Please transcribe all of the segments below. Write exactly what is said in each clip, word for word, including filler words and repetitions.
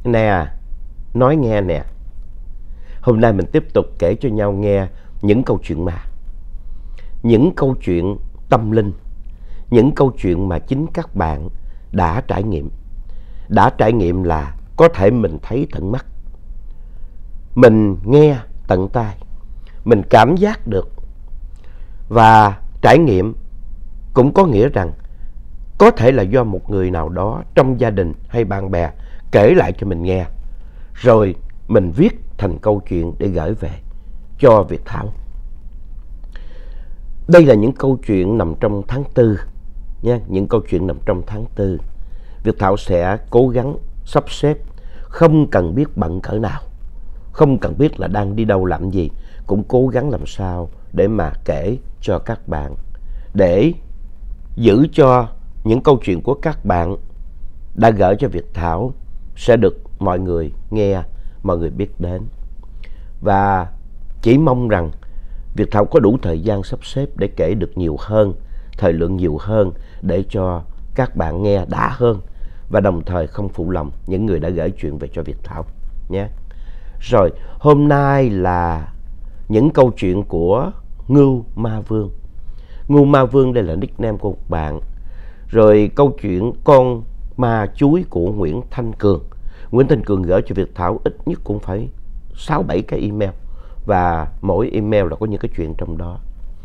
Nè, nói nghe nè. Hôm nay mình tiếp tục kể cho nhau nghe những câu chuyện ma. Những câu chuyện tâm linh. Những câu chuyện mà chính các bạn đã trải nghiệm. Đã trải nghiệm là có thể mình thấy tận mắt, mình nghe tận tai, mình cảm giác được. Và trải nghiệm cũng có nghĩa rằng có thể là do một người nào đó trong gia đình hay bạn bè kể lại cho mình nghe, rồi mình viết thành câu chuyện để gửi về cho Việt Thảo. Đây là những câu chuyện nằm trong tháng tư nha, những câu chuyện nằm trong tháng tư. Việt Thảo sẽ cố gắng sắp xếp, không cần biết bận cỡ nào, không cần biết là đang đi đâu làm gì, cũng cố gắng làm sao để mà kể cho các bạn, để giữ cho những câu chuyện của các bạn đã gửi cho Việt Thảo sẽ được mọi người nghe, mọi người biết đến. Và chỉ mong rằng Việt Thảo có đủ thời gian sắp xếp để kể được nhiều hơn, thời lượng nhiều hơn, để cho các bạn nghe đã hơn, và đồng thời không phụ lòng những người đã gửi chuyện về cho Việt Thảo nhé. Rồi, hôm nay là những câu chuyện của Ngưu Ma Vương. Ngưu Ma Vương đây là nickname của một bạn. Rồi câu chuyện con ma chuối của Nguyễn Thanh Cường. Nguyễn Thanh Cường gửi cho Việt Thảo ít nhất cũng phải sáu bảy cái email, và mỗi email là có những cái chuyện trong đó.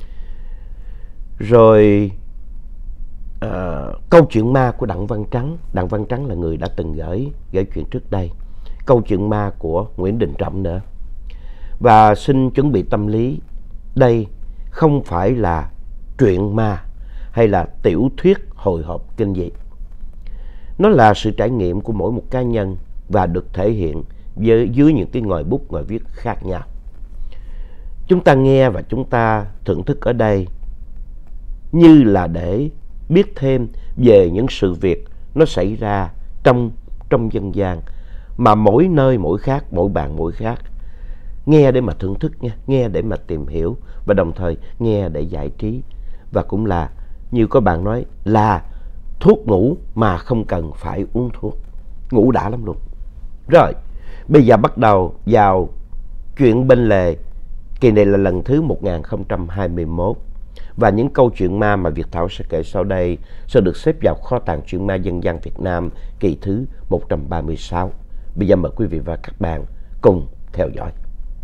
Rồi à, câu chuyện ma của Đặng Văn Trắng. Đặng Văn Trắng là người đã từng gửi gửi chuyện trước đây. Câu chuyện ma của Nguyễn Đình Trọng nữa. Và xin chuẩn bị tâm lý, đây không phải là truyện ma hay là tiểu thuyết hồi hộp kinh dị. Nó là sự trải nghiệm của mỗi một cá nhân và được thể hiện với, dưới những cái ngòi bút, ngòi viết khác nhau. Chúng ta nghe và chúng ta thưởng thức ở đây như là để biết thêm về những sự việc nó xảy ra trong, trong dân gian, mà mỗi nơi mỗi khác, mỗi bạn mỗi khác. Nghe để mà thưởng thức nha, nghe để mà tìm hiểu, và đồng thời nghe để giải trí. Và cũng là, như có bạn nói, là thuốc ngủ mà không cần phải uống thuốc. Ngủ đã lắm luôn. Rồi, bây giờ bắt đầu vào chuyện bên lề. Kỳ này là lần thứ một nghìn không trăm hai mươi mốt. Và những câu chuyện ma mà Việt Thảo sẽ kể sau đây sẽ được xếp vào kho tàng truyện ma dân gian Việt Nam kỳ thứ một trăm ba mươi sáu. Bây giờ mời quý vị và các bạn cùng theo dõi.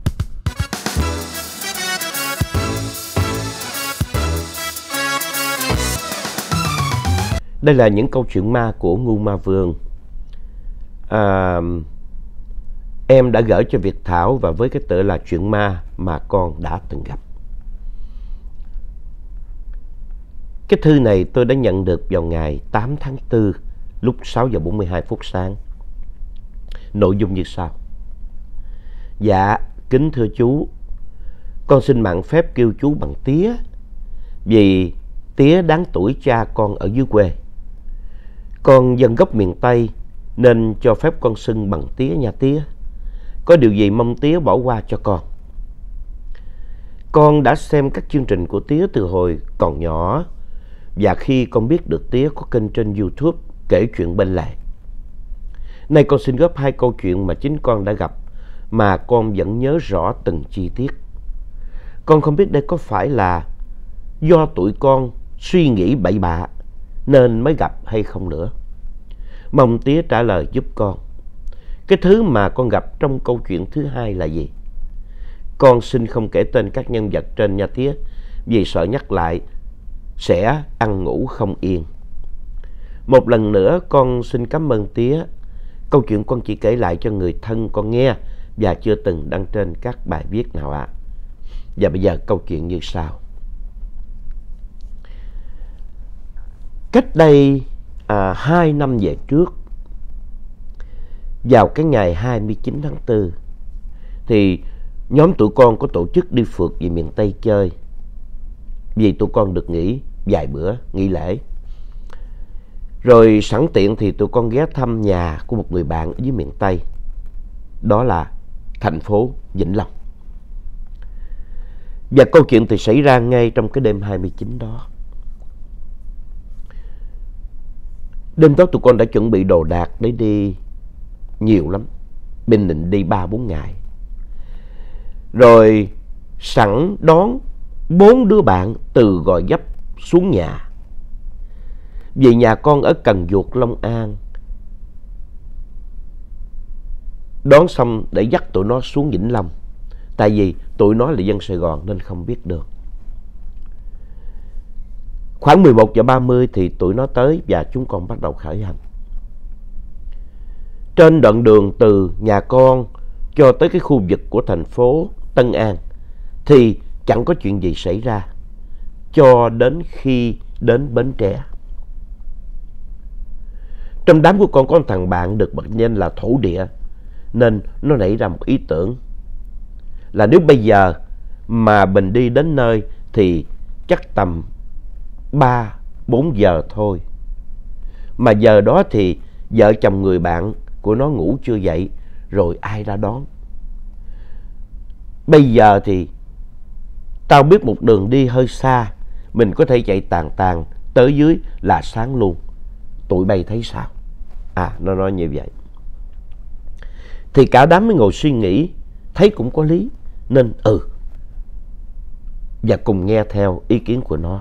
Đây là những câu chuyện ma của Ngưu Ma Vương. À, em đã gửi cho Việt Thảo và với cái tựa là chuyện ma mà con đã từng gặp. Cái thư này tôi đã nhận được vào ngày tám tháng tư lúc sáu giờ bốn mươi hai phút sáng. Nội dung như sau. Dạ, kính thưa chú, con xin mạng phép kêu chú bằng tía, vì tía đáng tuổi cha con ở dưới quê. Con dân gốc miền Tây nên cho phép con xưng bằng tía nha tía. Có điều gì mong tía bỏ qua cho con. Con đã xem các chương trình của tía từ hồi còn nhỏ, và khi con biết được tía có kênh trên YouTube kể chuyện bên lề. Nay con xin góp hai câu chuyện mà chính con đã gặp, mà con vẫn nhớ rõ từng chi tiết. Con không biết đây có phải là do tụi con suy nghĩ bậy bạ nên mới gặp hay không nữa. Mong tía trả lời giúp con. Cái thứ mà con gặp trong câu chuyện thứ hai là gì? Con xin không kể tên các nhân vật trên nha tía, vì sợ nhắc lại sẽ ăn ngủ không yên. Một lần nữa con xin cảm ơn tía. Câu chuyện con chỉ kể lại cho người thân con nghe và chưa từng đăng trên các bài viết nào ạ. À. Và bây giờ câu chuyện như sau. Cách đây à, hai năm về trước, vào cái ngày hai mươi chín tháng tư, thì nhóm tụi con có tổ chức đi phượt về miền Tây chơi, vì tụi con được nghỉ vài bữa nghỉ lễ. Rồi sẵn tiện thì tụi con ghé thăm nhà của một người bạn ở dưới miền Tây, đó là thành phố Vĩnh Long. Và câu chuyện thì xảy ra ngay trong cái đêm hai mươi chín đó. Đêm đó tụi con đã chuẩn bị đồ đạc để đi nhiều lắm. Bình Định đi ba bốn ngày. Rồi sẵn đón bốn đứa bạn từ Gò Vấp xuống nhà. Vì nhà con ở Cần Duộc, Long An. Đón xong để dắt tụi nó xuống Vĩnh Long. Tại vì tụi nó là dân Sài Gòn nên không biết được. Khoảng mười một giờ ba mươi thì tụi nó tới và chúng con bắt đầu khởi hành. Trên đoạn đường từ nhà con cho tới cái khu vực của thành phố Tân An thì chẳng có chuyện gì xảy ra cho đến khi đến Bến Tre. Trong đám của con có một thằng bạn được mệnh danh là thổ địa, nên nó nảy ra một ý tưởng là nếu bây giờ mà mình đi đến nơi thì chắc tầm ba bốn giờ thôi. Mà giờ đó thì vợ chồng người bạn của nó ngủ chưa dậy, rồi ai ra đón. Bây giờ thì tao biết một đường đi hơi xa, mình có thể chạy tàn tàn tới dưới là sáng luôn. Tụi bay thấy sao? À, nó nói như vậy. Thì cả đám mới ngồi suy nghĩ, thấy cũng có lý, nên ừ, và cùng nghe theo ý kiến của nó.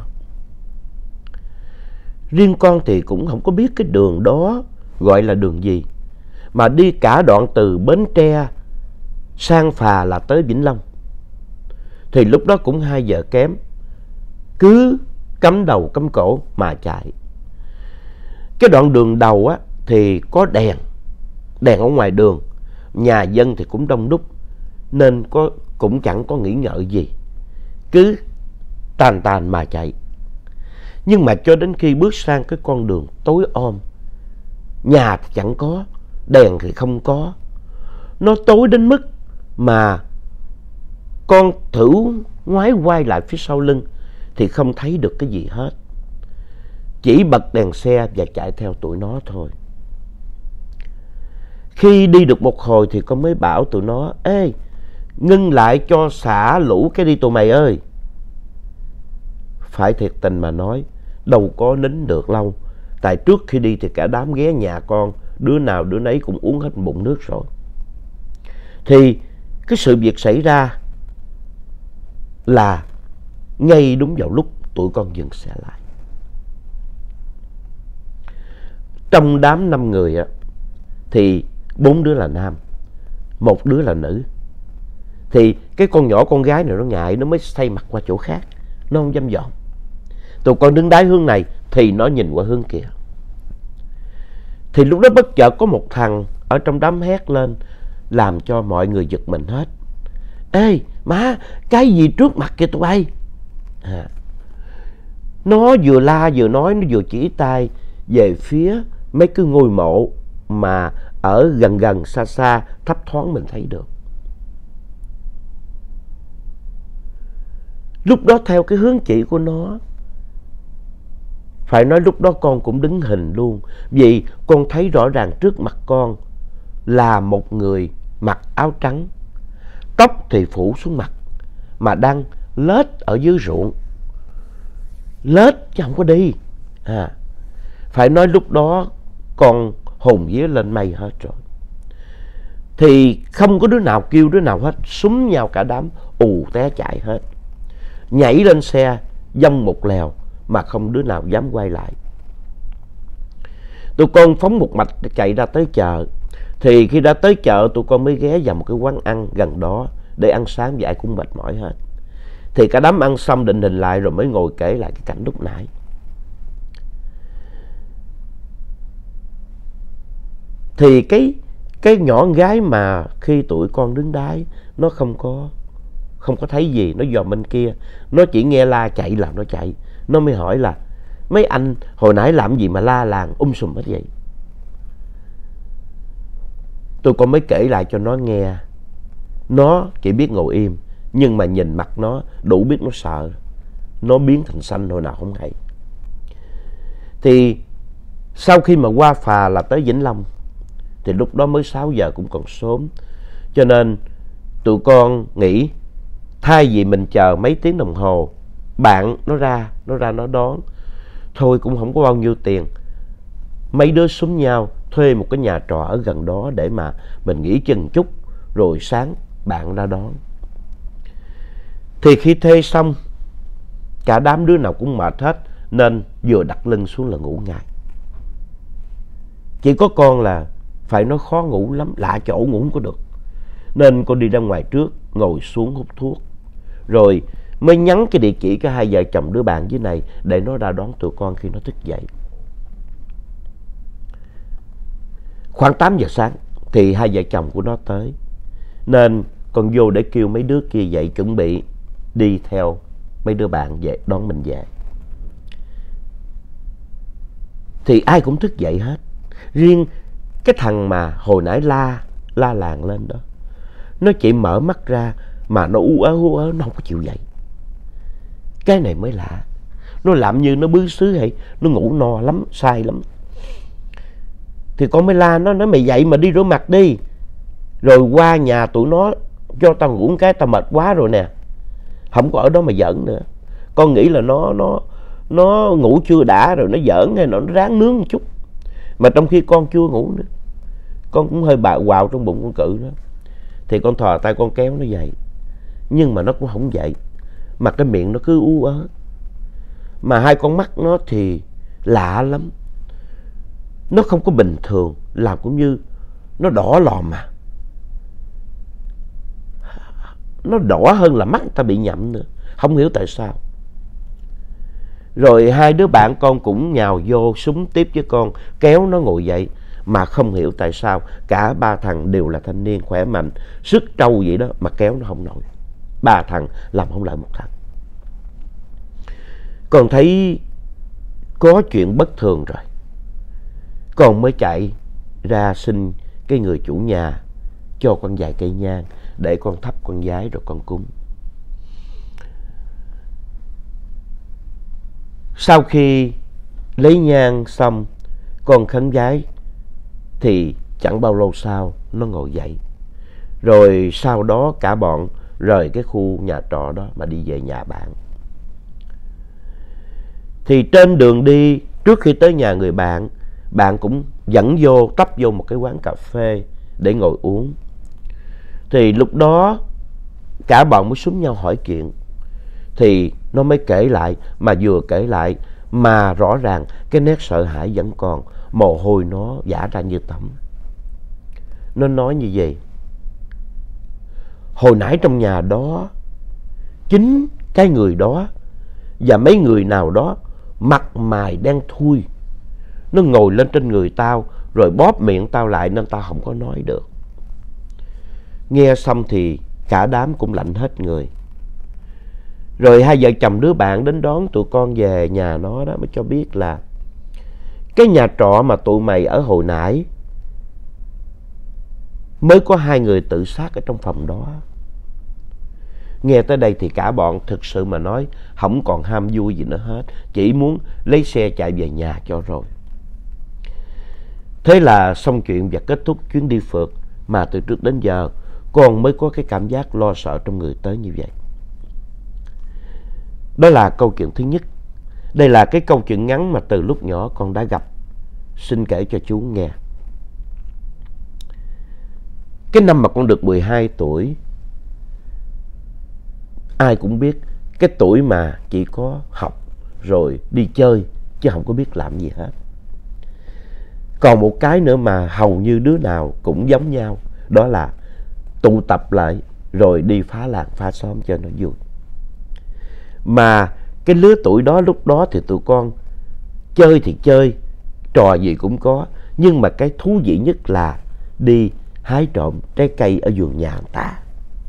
Riêng con thì cũng không có biết cái đường đó gọi là đường gì, mà đi cả đoạn từ Bến Tre sang phà là tới Vĩnh Long. Thì lúc đó cũng hai giờ kém, cứ cắm đầu cắm cổ mà chạy. Cái đoạn đường đầu á thì có đèn, đèn ở ngoài đường, nhà dân thì cũng đông đúc, nên có, cũng chẳng có nghĩ ngợi gì, cứ tàn tàn mà chạy. Nhưng mà cho đến khi bước sang cái con đường tối om, nhà thì chẳng có, đèn thì không có, nó tối đến mức mà con thử ngoái quay lại phía sau lưng thì không thấy được cái gì hết. Chỉ bật đèn xe và chạy theo tụi nó thôi. Khi đi được một hồi thì con mới bảo tụi nó: ê, ngưng lại cho xả lũ cái đi tụi mày ơi. Phải thiệt tình mà nói, đâu có nín được lâu. Tại trước khi đi thì cả đám ghé nhà con, đứa nào đứa nấy cũng uống hết bụng nước rồi. Thì cái sự việc xảy ra là ngay đúng vào lúc tụi con dừng xe lại. Trong đám năm người á, thì bốn đứa là nam, một đứa là nữ. Thì cái con nhỏ con gái này nó ngại, nó mới xoay mặt qua chỗ khác, nó không dám dọn. Tụi con đứng đáy hướng này thì nó nhìn qua hướng kia. Thì lúc đó bất chợt có một thằng ở trong đám hét lên, làm cho mọi người giật mình hết. Ê má, cái gì trước mặt kìa tụi bay? À, nó vừa la vừa nói, nó vừa chỉ tay về phía mấy cái ngôi mộ mà ở gần gần xa xa thấp thoáng mình thấy được. Lúc đó theo cái hướng chỉ của nó, phải nói lúc đó con cũng đứng hình luôn. Vì con thấy rõ ràng trước mặt con là một người mặc áo trắng, tóc thì phủ xuống mặt, mà đang lết ở dưới ruộng. Lết chứ không có đi. À, phải nói lúc đó con hồn vía lên mây hết rồi. Thì không có đứa nào kêu đứa nào hết, súng nhau cả đám, ù té chạy hết. Nhảy lên xe, vòng một lèo mà không đứa nào dám quay lại. Tụi con phóng một mạch chạy ra tới chợ. Thì khi đã tới chợ, tụi con mới ghé vào một cái quán ăn gần đó để ăn sáng, và ai cũng mệt mỏi hết. Thì cả đám ăn xong định hình lại rồi mới ngồi kể lại cái cảnh lúc nãy. Thì cái cái nhỏ con gái mà khi tụi con đứng đáy, nó không có không có thấy gì, nó dòm bên kia, nó chỉ nghe la chạy là nó chạy. Nó mới hỏi là: mấy anh hồi nãy làm gì mà la làng um sùm hết vậy? Tôi con mới kể lại cho nó nghe. Nó chỉ biết ngồi im, nhưng mà nhìn mặt nó đủ biết nó sợ. Nó biến thành xanh hồi nào không hay. Thì sau khi mà qua phà là tới Vĩnh Long, thì lúc đó mới sáu giờ, cũng còn sớm. Cho nên tụi con nghĩ thay vì mình chờ mấy tiếng đồng hồ, bạn nó ra, nó ra nó đón, thôi cũng không có bao nhiêu tiền. Mấy đứa xúm nhau, thuê một cái nhà trọ ở gần đó để mà mình nghỉ chân chút, rồi sáng bạn ra đón. Thì khi thuê xong, cả đám đứa nào cũng mệt hết, nên vừa đặt lưng xuống là ngủ ngay. Chỉ có con là phải nói khó ngủ lắm, lạ chỗ ngủ không có được. Nên con đi ra ngoài trước, ngồi xuống hút thuốc. Rồi mới nhắn cái địa chỉ của hai vợ chồng đứa bạn dưới này để nó ra đón tụi con khi nó thức dậy. Khoảng tám giờ sáng thì hai vợ chồng của nó tới. Nên con vô để kêu mấy đứa kia dậy chuẩn bị đi theo mấy đứa bạn về đón mình về. Thì ai cũng thức dậy hết. Riêng cái thằng mà hồi nãy la, la làng lên đó, nó chỉ mở mắt ra mà nó ú ớ ú ớ, nó không có chịu dậy. Cái này mới lạ. Nó làm như nó bứ xứ hay nó ngủ no lắm, sai lắm. Thì con mới la nó, nói mày dậy mà đi rửa mặt đi. Rồi qua nhà tụi nó cho tao ngủ một cái, tao mệt quá rồi nè. Không có ở đó mà giỡn nữa. Con nghĩ là nó nó nó ngủ chưa đã rồi nó giỡn hay nó ráng nướng một chút. Mà trong khi con chưa ngủ nữa. Con cũng hơi bạo quạo trong bụng con cự đó. Thì con thò tay con kéo nó dậy. Nhưng mà nó cũng không dậy. Mà cái miệng nó cứ ú ớ. Mà hai con mắt nó thì lạ lắm. Nó không có bình thường. Làm cũng như nó đỏ lòm mà. Nó đỏ hơn là mắt ta bị nhậm nữa. Không hiểu tại sao. Rồi hai đứa bạn con cũng nhào vô súng tiếp với con, kéo nó ngồi dậy. Mà không hiểu tại sao cả ba thằng đều là thanh niên khỏe mạnh, sức trâu vậy đó mà kéo nó không nổi. Ba thằng làm không lại một thằng. Con thấy có chuyện bất thường rồi. Con mới chạy ra xin cái người chủ nhà cho con vài cây nhang để con thắp con vái rồi con cúng. Sau khi lấy nhang xong, con khấn vái thì chẳng bao lâu sau nó ngồi dậy. Rồi sau đó cả bọn rời cái khu nhà trọ đó mà đi về nhà bạn. Thì trên đường đi, trước khi tới nhà người bạn, bạn cũng dẫn vô, tấp vô một cái quán cà phê để ngồi uống. Thì lúc đó cả bọn mới xúm nhau hỏi chuyện. Thì nó mới kể lại, mà vừa kể lại mà rõ ràng cái nét sợ hãi vẫn còn, mồ hôi nó vã ra như tắm. Nó nói như vậy: hồi nãy trong nhà đó, chính cái người đó và mấy người nào đó mặt mày đen thui, nó ngồi lên trên người tao rồi bóp miệng tao lại nên tao không có nói được. Nghe xong thì cả đám cũng lạnh hết người. Rồi hai vợ chồng đứa bạn đến đón tụi con về nhà nó đó mới cho biết là cái nhà trọ mà tụi mày ở hồi nãy mới có hai người tự sát ở trong phòng đó. Nghe tới đây thì cả bọn thực sự mà nói không còn ham vui gì nữa hết, chỉ muốn lấy xe chạy về nhà cho rồi. Thế là xong chuyện và kết thúc chuyến đi phượt mà từ trước đến giờ con mới có cái cảm giác lo sợ trong người tới như vậy. Đó là câu chuyện thứ nhất. Đây là cái câu chuyện ngắn mà từ lúc nhỏ con đã gặp. Xin kể cho chú nghe. Cái năm mà con được mười hai tuổi, ai cũng biết cái tuổi mà chỉ có học rồi đi chơi chứ không có biết làm gì hết. Còn một cái nữa mà hầu như đứa nào cũng giống nhau, đó là tụ tập lại rồi đi phá làng phá xóm cho nó vui. Mà cái lứa tuổi đó lúc đó thì tụi con chơi thì chơi, trò gì cũng có. Nhưng mà cái thú vị nhất là đi hái trộm trái cây ở vườn nhà người ta.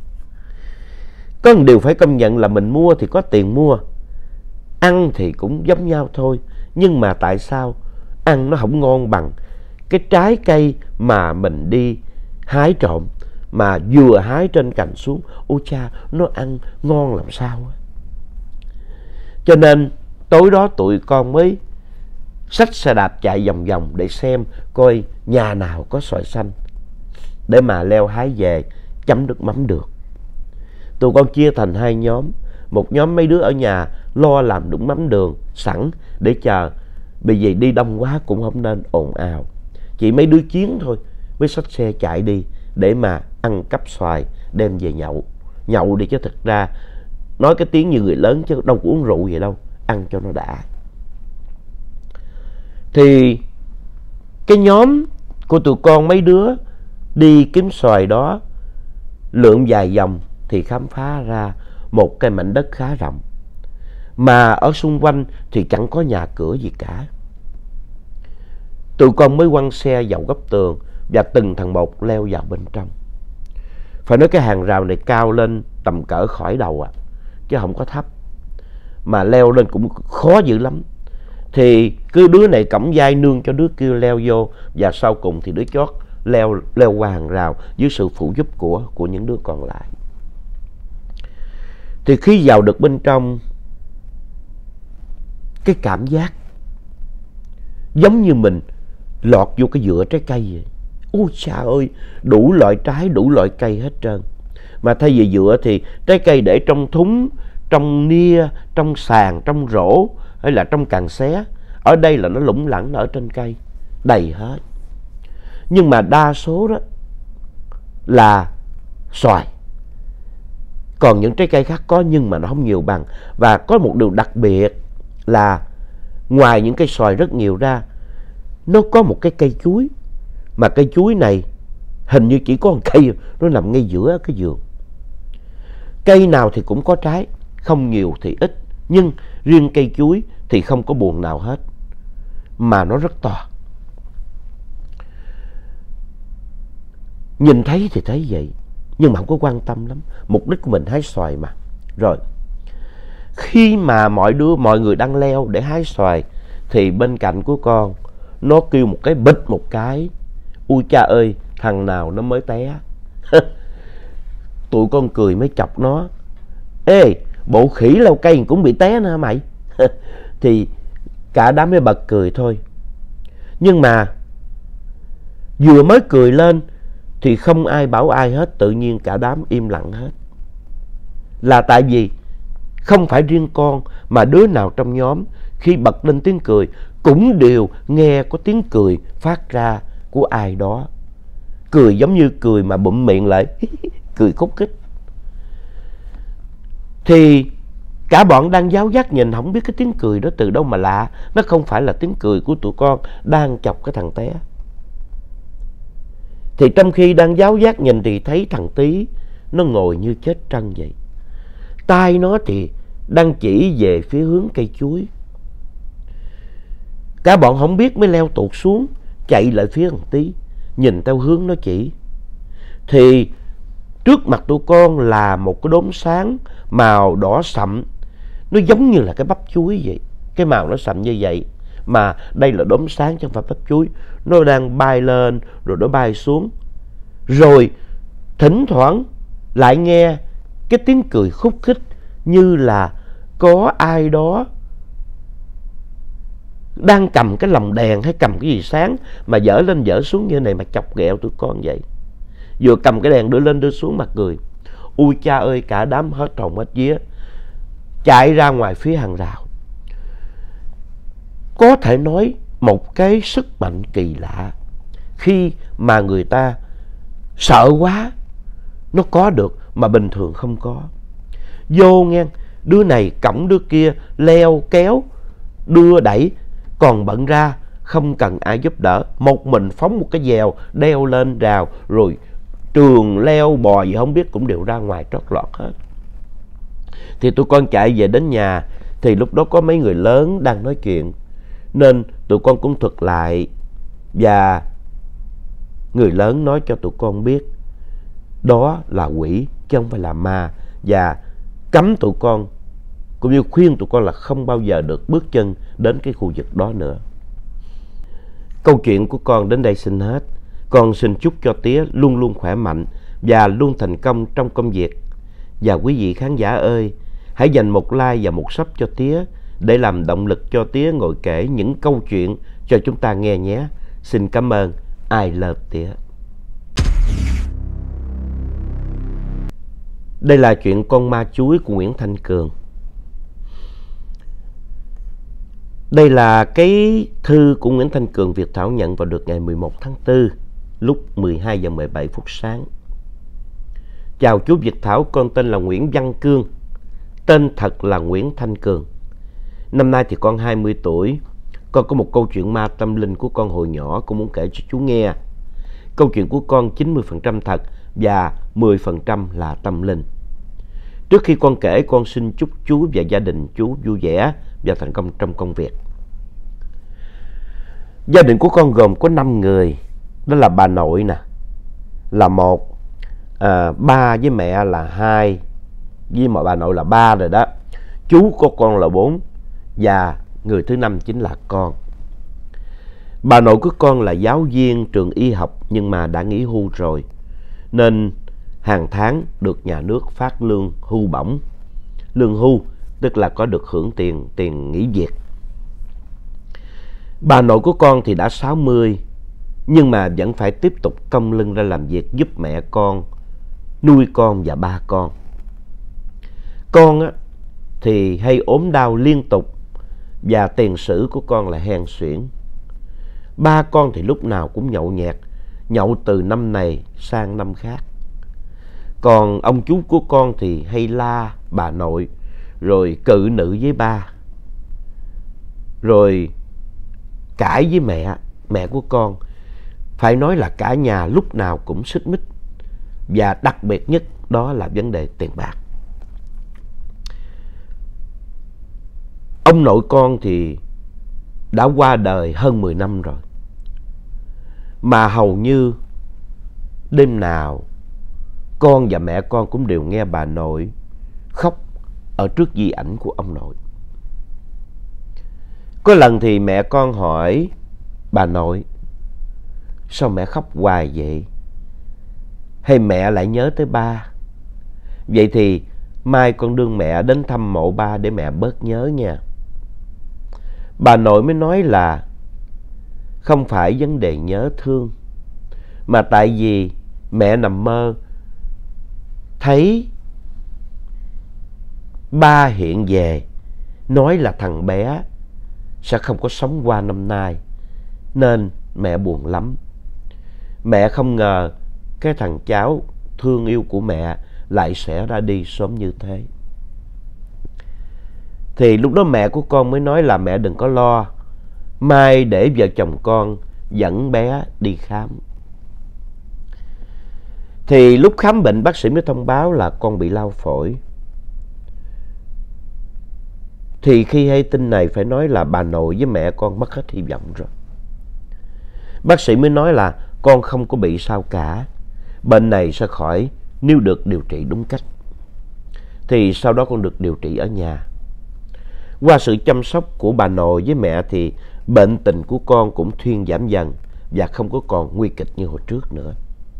Có một điều phải công nhận là mình mua thì có tiền mua, ăn thì cũng giống nhau thôi. Nhưng mà tại sao ăn nó không ngon bằng cái trái cây mà mình đi hái trộm, mà vừa hái trên cành xuống, ôi cha, nó ăn ngon làm sao á. Cho nên tối đó tụi con mới xách xe đạp chạy vòng vòng để xem coi nhà nào có xoài xanh để mà leo hái về chấm nước mắm được. Tụi con chia thành hai nhóm. Một nhóm mấy đứa ở nhà lo làm nước mắm đường sẵn để chờ, bởi vì đi đông quá cũng không nên ồn ào. chỉ mấy đứa chiến thôi mới xách xe chạy đi để mà ăn cắp xoài đem về nhậu. Nhậu đi chứ thực ra nói cái tiếng như người lớn chứ đâu có uống rượu vậy đâu, ăn cho nó đã. Thì cái nhóm của tụi con mấy đứa đi kiếm xoài đó lượn vài vòng thì khám phá ra một cái mảnh đất khá rộng, mà ở xung quanh thì chẳng có nhà cửa gì cả. Tụi con mới quăng xe vào góc tường và từng thằng một leo vào bên trong. Phải nói cái hàng rào này cao lên tầm cỡ khỏi đầu à, chứ không có thấp, mà leo lên cũng khó dữ lắm. Thì cứ đứa này cõng vai nương cho đứa kia leo vô, và sau cùng thì đứa chót leo leo qua hàng rào dưới sự phụ giúp của của những đứa còn lại. Thì khi vào được bên trong, cái cảm giác giống như mình lọt vô cái vựa trái cây vậy. Ôi trời ơi, đủ loại trái, đủ loại cây hết trơn. Mà thay vì vựa thì trái cây để trong thúng, trong nia, trong sàn, trong rổ hay là trong càng xé. Ở đây là nó lủng lẳng ở trên cây, đầy hết. Nhưng mà đa số đó là xoài. Còn những trái cây khác có nhưng mà nó không nhiều bằng. Và có một điều đặc biệt là ngoài những cây xoài rất nhiều ra, nó có một cái cây chuối. Mà cây chuối này hình như chỉ có một cây, nó nằm ngay giữa cái vườn. Cây nào thì cũng có trái, không nhiều thì ít. Nhưng riêng cây chuối thì không có buồn nào hết, mà nó rất to. Nhìn thấy thì thấy vậy, nhưng mà không có quan tâm lắm. Mục đích của mình hái xoài mà. Rồi, khi mà mọi đứa, mọi người đang leo để hái xoài, thì bên cạnh của con, nó kêu một cái bịch một cái. Ui cha ơi, thằng nào nó mới té. Tụi con cười mới chọc nó. Ê, bộ khỉ leo cây cũng bị té nữa hả mày? Thì cả đám mới bật cười thôi. Nhưng mà vừa mới cười lên thì không ai bảo ai hết, tự nhiên cả đám im lặng hết. Là tại vì không phải riêng con, mà đứa nào trong nhóm khi bật lên tiếng cười cũng đều nghe có tiếng cười phát ra của ai đó. Cười giống như cười mà bụm miệng lại, cười khúc khích. Thì cả bọn đang giáo giác nhìn, không biết cái tiếng cười đó từ đâu mà lạ. Nó không phải là tiếng cười của tụi con đang chọc cái thằng té. Thì trong khi đang giáo giác nhìn thì thấy thằng Tí nó ngồi như chết trân vậy. Tai nó thì đang chỉ về phía hướng cây chuối. Cả bọn không biết mới leo tụt xuống, chạy lại phía thằng Tí, nhìn theo hướng nó chỉ. Thì trước mặt tụi con là một cái đốm sáng màu đỏ sậm. Nó giống như là cái bắp chuối vậy. Cái màu nó sậm như vậy. Mà đây là đốm sáng chứ không phải bắp chuối. Nó đang bay lên rồi nó bay xuống. Rồi thỉnh thoảng lại nghe cái tiếng cười khúc khích, như là có ai đó đang cầm cái lồng đèn hay cầm cái gì sáng mà dở lên dở xuống như này mà chọc ghẹo tụi con vậy. Vừa cầm cái đèn đưa lên đưa xuống mà cười. Ui cha ơi, cả đám hết hồn hết vía, chạy ra ngoài phía hàng rào. Có thể nói một cái sức mạnh kỳ lạ khi mà người ta sợ quá nó có được mà bình thường không có. Vô nghe, đứa này cõng đứa kia, leo kéo đưa đẩy, còn bận ra không cần ai giúp đỡ, một mình phóng một cái dèo đeo lên rào, rồi trường leo bò gì không biết cũng đều ra ngoài trót lọt hết. Thì tụi con chạy về đến nhà thì lúc đó có mấy người lớn đang nói chuyện, nên tụi con cũng thuật lại. Và người lớn nói cho tụi con biết đó là quỷ chứ không phải là ma, và cấm tụi con cũng như khuyên tụi con là không bao giờ được bước chân đến cái khu vực đó nữa. Câu chuyện của con đến đây xin hết. Con xin chúc cho Tía luôn luôn khỏe mạnh và luôn thành công trong công việc. Và quý vị khán giả ơi, hãy dành một like và một sub cho Tía để làm động lực cho Tía ngồi kể những câu chuyện cho chúng ta nghe nhé. Xin cảm ơn. I love Tía. Đây là chuyện con ma chuối của Nguyễn Thanh Cường. Đây là cái thư của Nguyễn Thanh Cường Việt Thảo nhận vào được ngày mười một tháng tư lúc mười hai giờ mười bảy phút sáng. Chào chú Việt Thảo, con tên là Nguyễn Văn Cương, tên thật là Nguyễn Thanh Cường. Năm nay thì con hai mươi tuổi. Con có một câu chuyện ma tâm linh của con hồi nhỏ, con muốn kể cho chú nghe. Câu chuyện của con chín mươi phần trăm thật và mười phần trăm là tâm linh. Trước khi con kể, con xin chúc chú và gia đình chú vui vẻ và thành công trong công việc. Gia đình của con gồm có năm người. Đó là bà nội nè, là một, à, ba với mẹ là hai, với mọi bà nội là ba rồi đó. Chú của con là bốn và người thứ năm chính là con. Bà nội của con là giáo viên trường y học nhưng mà đã nghỉ hưu rồi, nên hàng tháng được nhà nước phát lương hưu bổng. Lương hưu tức là có được hưởng tiền tiền nghỉ việc. Bà nội của con thì đã sáu mươi nhưng mà vẫn phải tiếp tục cong lưng ra làm việc giúp mẹ con, nuôi con và ba con. Con á, thì hay ốm đau liên tục và tiền sử của con là hen suyễn. Ba con thì lúc nào cũng nhậu nhẹt, nhậu từ năm này sang năm khác. Còn ông chú của con thì hay la bà nội, rồi cự nữ với ba, rồi cãi với mẹ, mẹ của con. Phải nói là cả nhà lúc nào cũng xích mích, và đặc biệt nhất đó là vấn đề tiền bạc. Ông nội con thì đã qua đời hơn mười năm rồi, mà hầu như đêm nào con và mẹ con cũng đều nghe bà nội khóc ở trước di ảnh của ông nội. Có lần thì mẹ con hỏi bà nội: sao mẹ khóc hoài vậy? Hay mẹ lại nhớ tới ba? Vậy thì mai con đưa mẹ đến thăm mộ ba để mẹ bớt nhớ nha. Bà nội mới nói là không phải vấn đề nhớ thương, mà tại vì mẹ nằm mơ thấy ba hiện về, nói là thằng bé sẽ không có sống qua năm nay, nên mẹ buồn lắm. Mẹ không ngờ cái thằng cháu thương yêu của mẹ lại sẽ ra đi sớm như thế. Thì lúc đó mẹ của con mới nói là mẹ đừng có lo, mai để vợ chồng con dẫn bé đi khám. Thì lúc khám bệnh, bác sĩ mới thông báo là con bị lao phổi. Thì khi hay tin này phải nói là bà nội với mẹ con mất hết hy vọng rồi. Bác sĩ mới nói là con không có bị sao cả, bệnh này sẽ khỏi nếu được điều trị đúng cách. Thì sau đó con được điều trị ở nhà. Qua sự chăm sóc của bà nội với mẹ thì bệnh tình của con cũng thuyên giảm dần và không có còn nguy kịch như hồi trước nữa.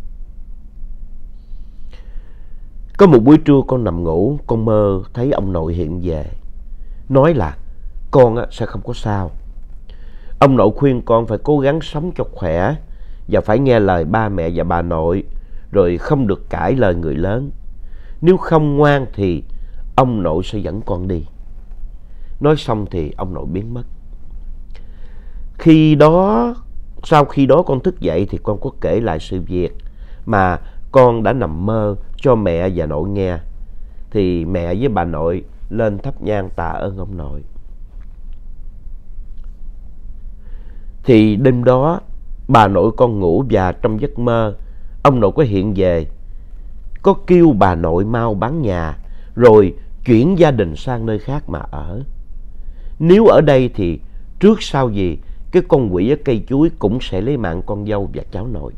Có một buổi trưa con nằm ngủ, con mơ thấy ông nội hiện về, nói là con sẽ không có sao. Ông nội khuyên con phải cố gắng sống cho khỏe và phải nghe lời ba mẹ và bà nội, rồi không được cãi lời người lớn. Nếu không ngoan thì ông nội sẽ dẫn con đi. Nói xong thì ông nội biến mất. Khi đó, sau khi đó con thức dậy thì con có kể lại sự việc mà con đã nằm mơ cho mẹ và nội nghe. Thì mẹ với bà nội lên thắp nhang tạ ơn ông nội. Thì đêm đó bà nội con ngủ và trong giấc mơ ông nội có hiện về, có kêu bà nội mau bán nhà rồi chuyển gia đình sang nơi khác mà ở. Nếu ở đây thì trước sau gì cái con quỷ ở cây chuối cũng sẽ lấy mạng con dâu và cháu nội.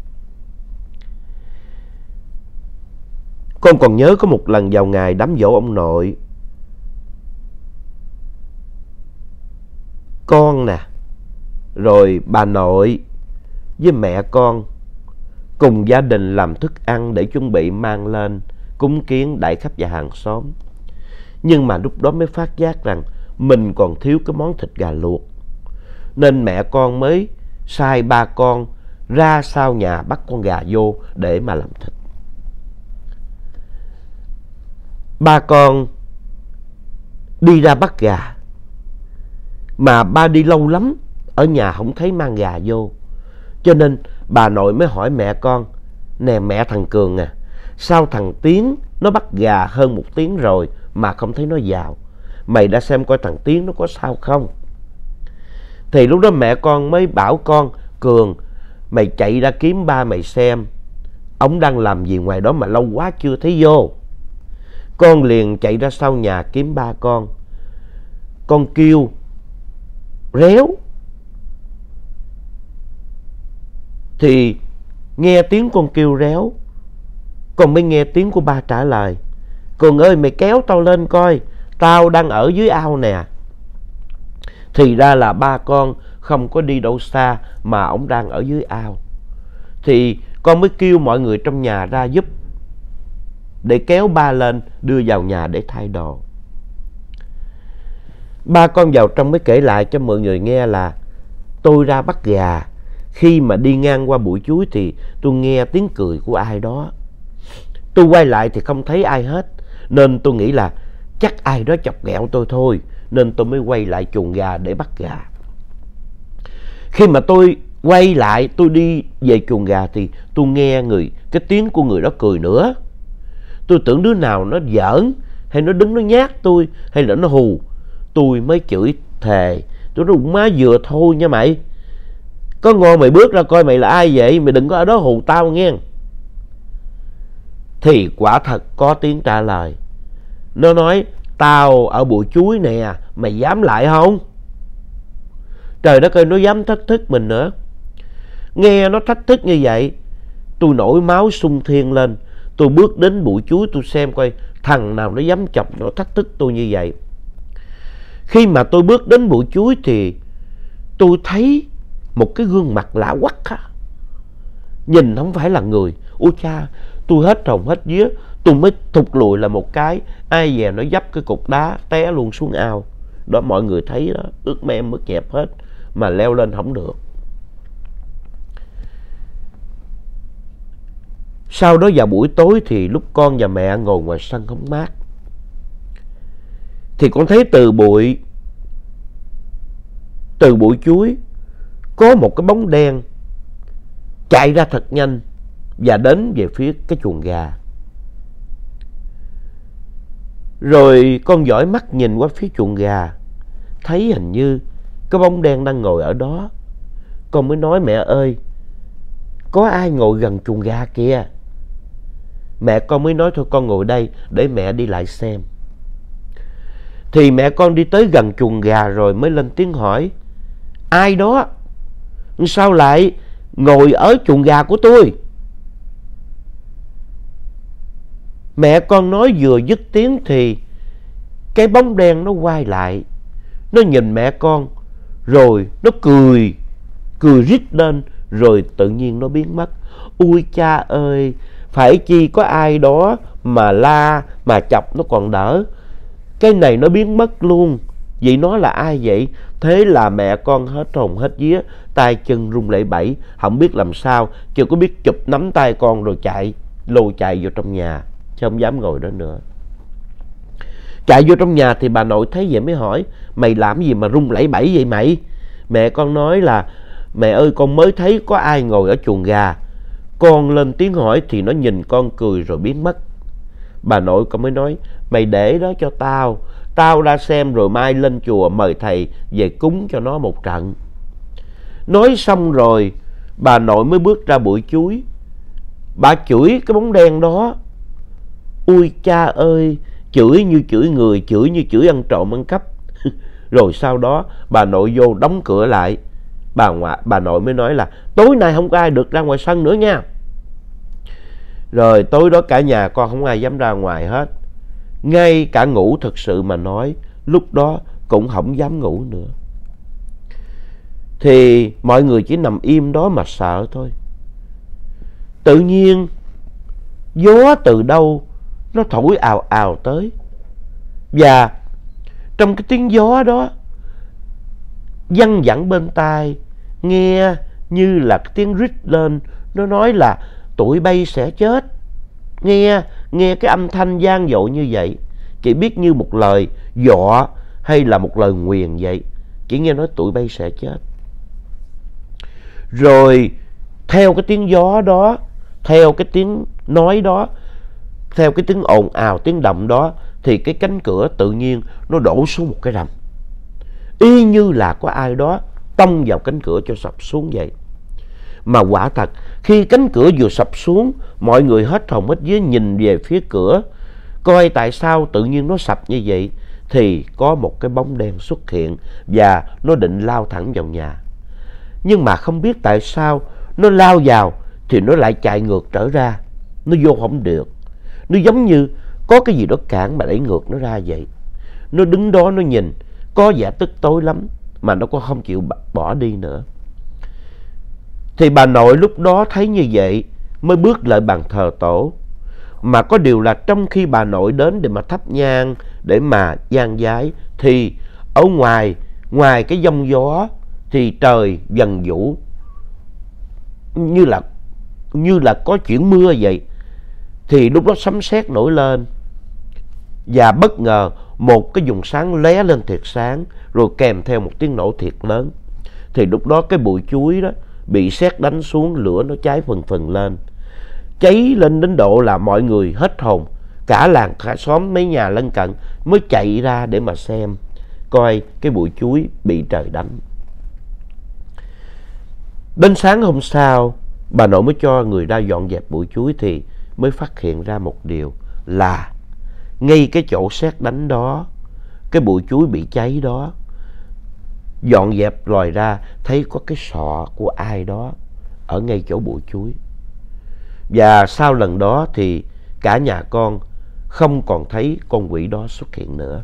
Con còn nhớ có một lần vào ngày đám giỗ ông nội, con nè, rồi bà nội với mẹ con cùng gia đình làm thức ăn để chuẩn bị mang lên cúng kiến đại khách và hàng xóm. Nhưng mà lúc đó mới phát giác rằng mình còn thiếu cái món thịt gà luộc, nên mẹ con mới sai ba con ra sau nhà bắt con gà vô để mà làm thịt. Ba con đi ra bắt gà, Mà ba đi lâu lắm, ở nhà không thấy mang gà vô. Cho nên bà nội mới hỏi mẹ con: nè mẹ thằng Cường à, sao thằng Tiến nó bắt gà hơn một tiếng rồi mà không thấy nó vào? Mày đã xem coi thằng Tiến nó có sao không? Thì lúc đó mẹ con mới bảo con: Cường, mày chạy ra kiếm ba mày xem, ông đang làm gì ngoài đó mà lâu quá chưa thấy vô. Con liền chạy ra sau nhà kiếm ba con. Con kêu réo thì nghe tiếng con kêu réo, con mới nghe tiếng của ba trả lời: Cường ơi, mày kéo tao lên coi, tao đang ở dưới ao nè. Thì ra là ba con không có đi đâu xa mà ổng đang ở dưới ao. Thì con mới kêu mọi người trong nhà ra giúp để kéo ba lên đưa vào nhà để thay đồ. Ba con vào trong mới kể lại cho mọi người nghe là: tôi ra bắt gà, khi mà đi ngang qua bụi chuối thì tôi nghe tiếng cười của ai đó. Tôi quay lại thì không thấy ai hết, nên tôi nghĩ là chắc ai đó chọc ghẹo tôi thôi, nên tôi mới quay lại chuồng gà để bắt gà. Khi mà tôi quay lại, tôi đi về chuồng gà thì tôi nghe người cái tiếng của người đó cười nữa. Tôi tưởng đứa nào nó giỡn, hay nó đứng nó nhát tôi, hay là nó hù. Tôi mới chửi thề: tôi nói má vừa thôi nha mày, có ngon mày bước ra coi mày là ai vậy, mày đừng có ở đó hù tao nghe. Thì quả thật có tiếng trả lời. Nó nói: tao ở bụi chuối nè, mày dám lại không? Trời đất ơi, nó dám thách thức mình nữa. Nghe nó thách thức như vậy, tôi nổi máu sung thiên lên. Tôi bước đến bụi chuối tôi xem coi thằng nào nó dám chọc nó thách thức tôi như vậy. Khi mà tôi bước đến bụi chuối thì tôi thấy một cái gương mặt lạ quắc á. Nhìn không phải là người. Ôi cha, tôi hết hồn hết vía. Tôi mới thụt lùi là một cái, ai dè nó dấp cái cục đá té luôn xuống ao. Đó, mọi người thấy đó, ướt me ướt nhẹp hết mà leo lên không được. Sau đó vào buổi tối thì lúc con và mẹ ngồi ngoài sân hóng mát, thì con thấy từ bụi từ bụi chuối có một cái bóng đen chạy ra thật nhanh và đến về phía cái chuồng gà. Rồi con dõi mắt nhìn qua phía chuồng gà, thấy hình như cái bóng đen đang ngồi ở đó. Con mới nói: mẹ ơi, có ai ngồi gần chuồng gà kìa. Mẹ con mới nói: thôi con ngồi đây để mẹ đi lại xem. Thì mẹ con đi tới gần chuồng gà rồi mới lên tiếng hỏi: ai đó? Sao lại ngồi ở chuồng gà của tôi? Mẹ con nói vừa dứt tiếng thì cái bóng đen nó quay lại. Nó nhìn mẹ con rồi nó cười, cười rít lên rồi tự nhiên nó biến mất. Ui cha ơi, phải chi có ai đó mà la mà chọc nó còn đỡ, cái này nó biến mất luôn. Vậy nó là ai vậy? Thế là mẹ con hết hồn hết vía, tay chân run lẩy bẩy, không biết làm sao, chưa có biết chụp nắm tay con rồi chạy, lôi chạy vô trong nhà, chứ không dám ngồi đó nữa. Chạy vô trong nhà thì bà nội thấy vậy mới hỏi: mày làm gì mà run lẩy bẩy vậy mày? Mẹ con nói là: mẹ ơi, con mới thấy có ai ngồi ở chuồng gà. Con lên tiếng hỏi thì nó nhìn con cười rồi biến mất. Bà nội con mới nói: mày để đó cho tao, tao ra xem rồi mai lên chùa mời thầy về cúng cho nó một trận. Nói xong rồi bà nội mới bước ra bụi chuối. Bà chửi cái bóng đen đó. Ui cha ơi, chửi như chửi người, chửi như chửi ăn trộm ăn cắp. Rồi sau đó bà nội vô đóng cửa lại. Bà ngoại, bà nội mới nói là: tối nay không có ai được ra ngoài sân nữa nha. Rồi tối đó cả nhà con không ai dám ra ngoài hết. Ngay cả ngủ thực sự mà nói, lúc đó cũng không dám ngủ nữa. Thì mọi người chỉ nằm im đó mà sợ thôi. Tự nhiên gió từ đâu nó thổi ào ào tới. Và trong cái tiếng gió đó văng vẳng bên tai, nghe như là cái tiếng rít lên. Nó nói là tụi bay sẽ chết. Nghe, nghe cái âm thanh vang dội như vậy, chỉ biết như một lời dọa hay là một lời nguyền vậy. chỉ nghe nói tụi bay sẽ chết. Rồi theo cái tiếng gió đó, theo cái tiếng nói đó, theo cái tiếng ồn ào, tiếng động đó, thì cái cánh cửa tự nhiên nó đổ xuống một cái rầm. Y như là có ai đó tông vào cánh cửa cho sập xuống vậy. Mà quả thật, khi cánh cửa vừa sập xuống, mọi người hết hồn hết vía nhìn về phía cửa, coi tại sao tự nhiên nó sập như vậy. Thì có một cái bóng đen xuất hiện và nó định lao thẳng vào nhà. Nhưng mà không biết tại sao nó lao vào thì nó lại chạy ngược trở ra. Nó vô không được. Nó giống như có cái gì đó cản mà đẩy ngược nó ra vậy. Nó đứng đó nó nhìn, có vẻ tức tối lắm, mà nó cũng không chịu bỏ đi nữa. Thì bà nội lúc đó thấy như vậy mới bước lại bàn thờ tổ. Mà có điều là trong khi bà nội đến để mà thắp nhang, để mà giang vái, thì ở ngoài, ngoài cái giông gió thì trời dần vũ, như là, như là có chuyển mưa vậy. Thì lúc đó sấm sét nổi lên. Và bất ngờ một cái vùng sáng lóe lên thiệt sáng, rồi kèm theo một tiếng nổ thiệt lớn. Thì lúc đó cái bụi chuối đó bị sét đánh xuống, lửa nó cháy phần phần lên. Cháy lên đến độ là mọi người hết hồn. Cả làng cả xóm mấy nhà lân cận mới chạy ra để mà xem, coi cái bụi chuối bị trời đánh. Đến sáng hôm sau, bà nội mới cho người ra dọn dẹp bụi chuối thì mới phát hiện ra một điều là ngay cái chỗ sét đánh đó, cái bụi chuối bị cháy đó, dọn dẹp lòi ra thấy có cái sọ của ai đó ở ngay chỗ bụi chuối. Và sau lần đó thì cả nhà con không còn thấy con quỷ đó xuất hiện nữa.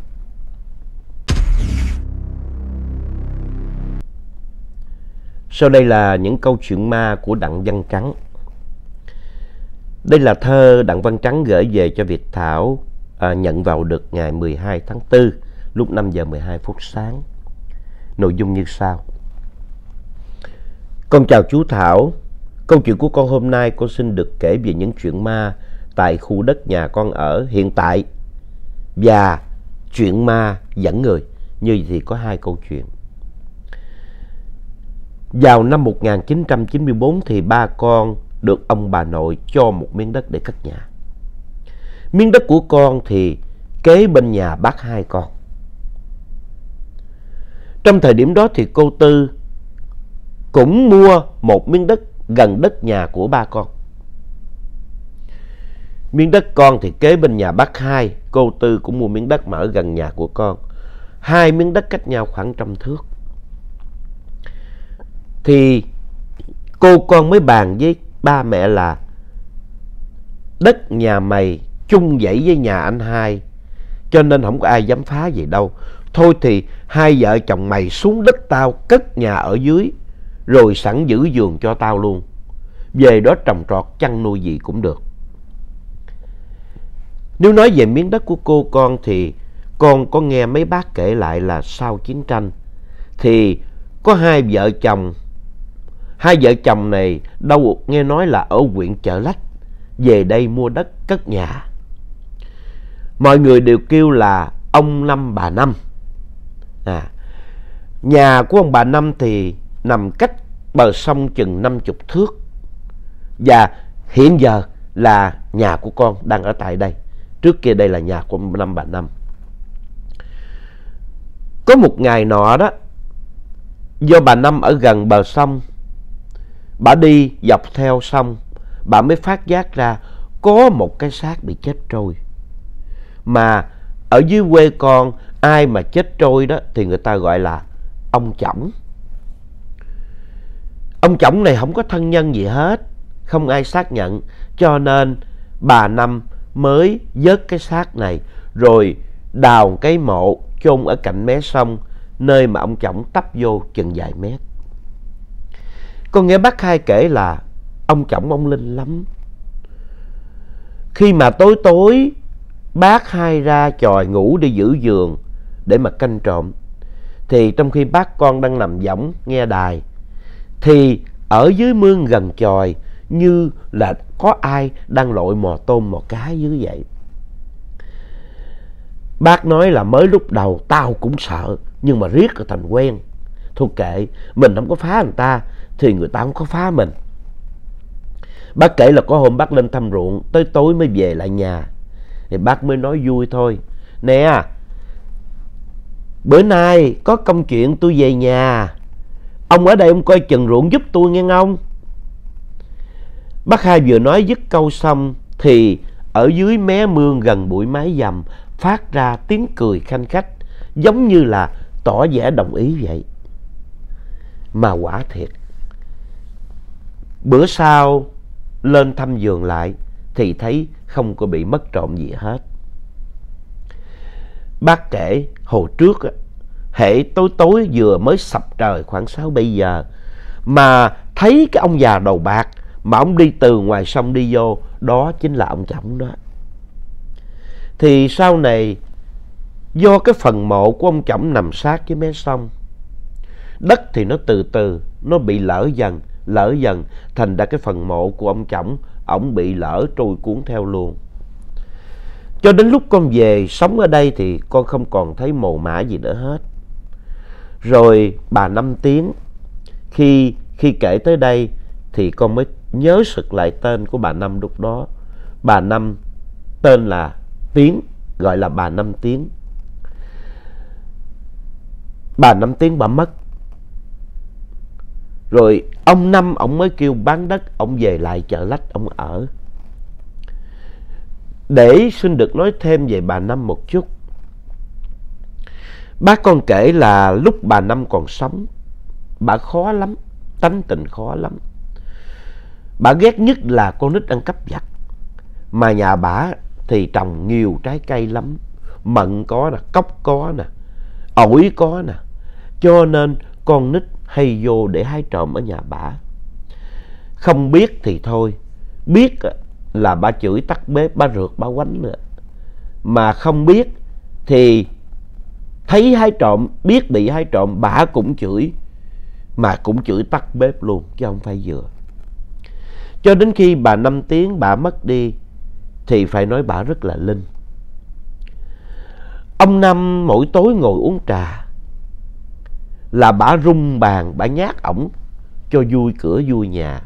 Sau đây là những câu chuyện ma của Đặng Văn Trắng. Đây là thơ Đặng Văn Trắng gửi về cho Việt Thảo, à, nhận vào được ngày mười hai tháng tư lúc năm giờ mười hai phút sáng. Nội dung như sau. Con chào chú Thảo. Câu chuyện của con hôm nay con xin được kể về những chuyện ma tại khu đất nhà con ở hiện tại và chuyện ma dẫn người. Như vậy thì có hai câu chuyện. Vào năm một nghìn chín trăm chín mươi bốn thì ba con được ông bà nội cho một miếng đất để cất nhà. Miếng đất của con thì kế bên nhà bác hai con. Trong thời điểm đó thì cô Tư cũng mua một miếng đất gần đất nhà của ba con. Miếng đất con thì kế bên nhà bác hai, cô Tư cũng mua miếng đất mà ở gần nhà của con. Hai miếng đất cách nhau khoảng trăm thước. Thì cô con mới bàn với ba mẹ là đất nhà mày chung dãy với nhà anh hai, cho nên không có ai dám phá gì đâu. Thôi thì hai vợ chồng mày xuống đất tao cất nhà ở dưới, rồi sẵn giữ giường cho tao luôn. Về đó trồng trọt chăn nuôi gì cũng được. Nếu nói về miếng đất của cô con thì con có nghe mấy bác kể lại là sau chiến tranh thì có hai vợ chồng. Hai vợ chồng này đâu nghe nói là ở huyện Chợ Lách, về đây mua đất cất nhà. Mọi người đều kêu là ông Năm bà Năm. À, nhà của ông bà Năm thì nằm cách bờ sông chừng năm chục thước. Và hiện giờ là nhà của con đang ở tại đây. Trước kia đây là nhà của ông Năm bà Năm. Có một ngày nọ đó, do bà Năm ở gần bờ sông, bà đi dọc theo sông, bà mới phát giác ra có một cái xác bị chết trôi. Mà ở dưới quê con, ai mà chết trôi đó thì người ta gọi là ông chổng. Ông chổng này không có thân nhân gì hết, không ai xác nhận, cho nên bà Năm mới vớt cái xác này rồi đào cái mộ chôn ở cạnh mé sông, nơi mà ông chổng tấp vô chừng vài mét. Con nghe bác hai kể là ông chổng ông linh lắm. Khi mà tối tối bác hai ra chòi ngủ đi giữ giường để mà canh trộm, thì trong khi bác con đang nằm võng nghe đài, thì ở dưới mương gần chòi như là có ai đang lội mò tôm mò cá dưới vậy. Bác nói là mới lúc đầu tao cũng sợ, nhưng mà riết rồi thành quen. Thôi kệ, mình không có phá người ta thì người ta không có phá mình. Bác kể là có hôm bác lên thăm ruộng, tới tối mới về lại nhà. Thì bác mới nói vui thôi: nè, bữa nay có công chuyện tôi về nhà, ông ở đây ông coi chừng ruộng giúp tôi nghe không? Bác hai vừa nói dứt câu xong thì ở dưới mé mương gần bụi mái dầm phát ra tiếng cười khanh khách, giống như là tỏ vẻ đồng ý vậy. Mà quả thiệt, bữa sau lên thăm vườn lại thì thấy không có bị mất trộm gì hết. Bác kể hồi trước á, hễ tối tối vừa mới sập trời khoảng sáu bảy giờ mà thấy cái ông già đầu bạc mà ông đi từ ngoài sông đi vô, đó chính là ông Chổng đó. Thì sau này do cái phần mộ của ông Chổng nằm sát với mé sông, đất thì nó từ từ nó bị lở dần lở dần thành ra cái phần mộ của ông Chổng, ổng bị lở trôi cuốn theo luôn. Cho đến lúc con về sống ở đây thì con không còn thấy mồ mả gì nữa hết. Rồi bà Năm Tiến, khi khi kể tới đây thì con mới nhớ sực lại tên của bà Năm lúc đó. Bà Năm tên là Tiến, gọi là bà Năm Tiến. Bà Năm Tiến bà mất. Rồi ông Năm ông mới kêu bán đất, ông về lại Chợ Lách ông ở. Để xin được nói thêm về bà Năm một chút. Bác con kể là lúc bà Năm còn sống, bà khó lắm, tánh tình khó lắm. Bà ghét nhất là con nít ăn cắp vặt. Mà nhà bà thì trồng nhiều trái cây lắm. Mận có nè, cóc có nè, ổi có nè. Cho nên con nít hay vô để hái trộm ở nhà bà. Không biết thì thôi, biết là bà chửi tắt bếp, bà rượt, bà quánh nữa. Mà không biết thì thấy hái trộm, biết bị hái trộm, bà cũng chửi, mà cũng chửi tắt bếp luôn, chứ không phải vừa. Cho đến khi bà Năm Tiến bà mất đi thì phải nói bà rất là linh. Ông Năm mỗi tối ngồi uống trà là bà rung bàn, bà nhát ổng cho vui cửa vui nhà.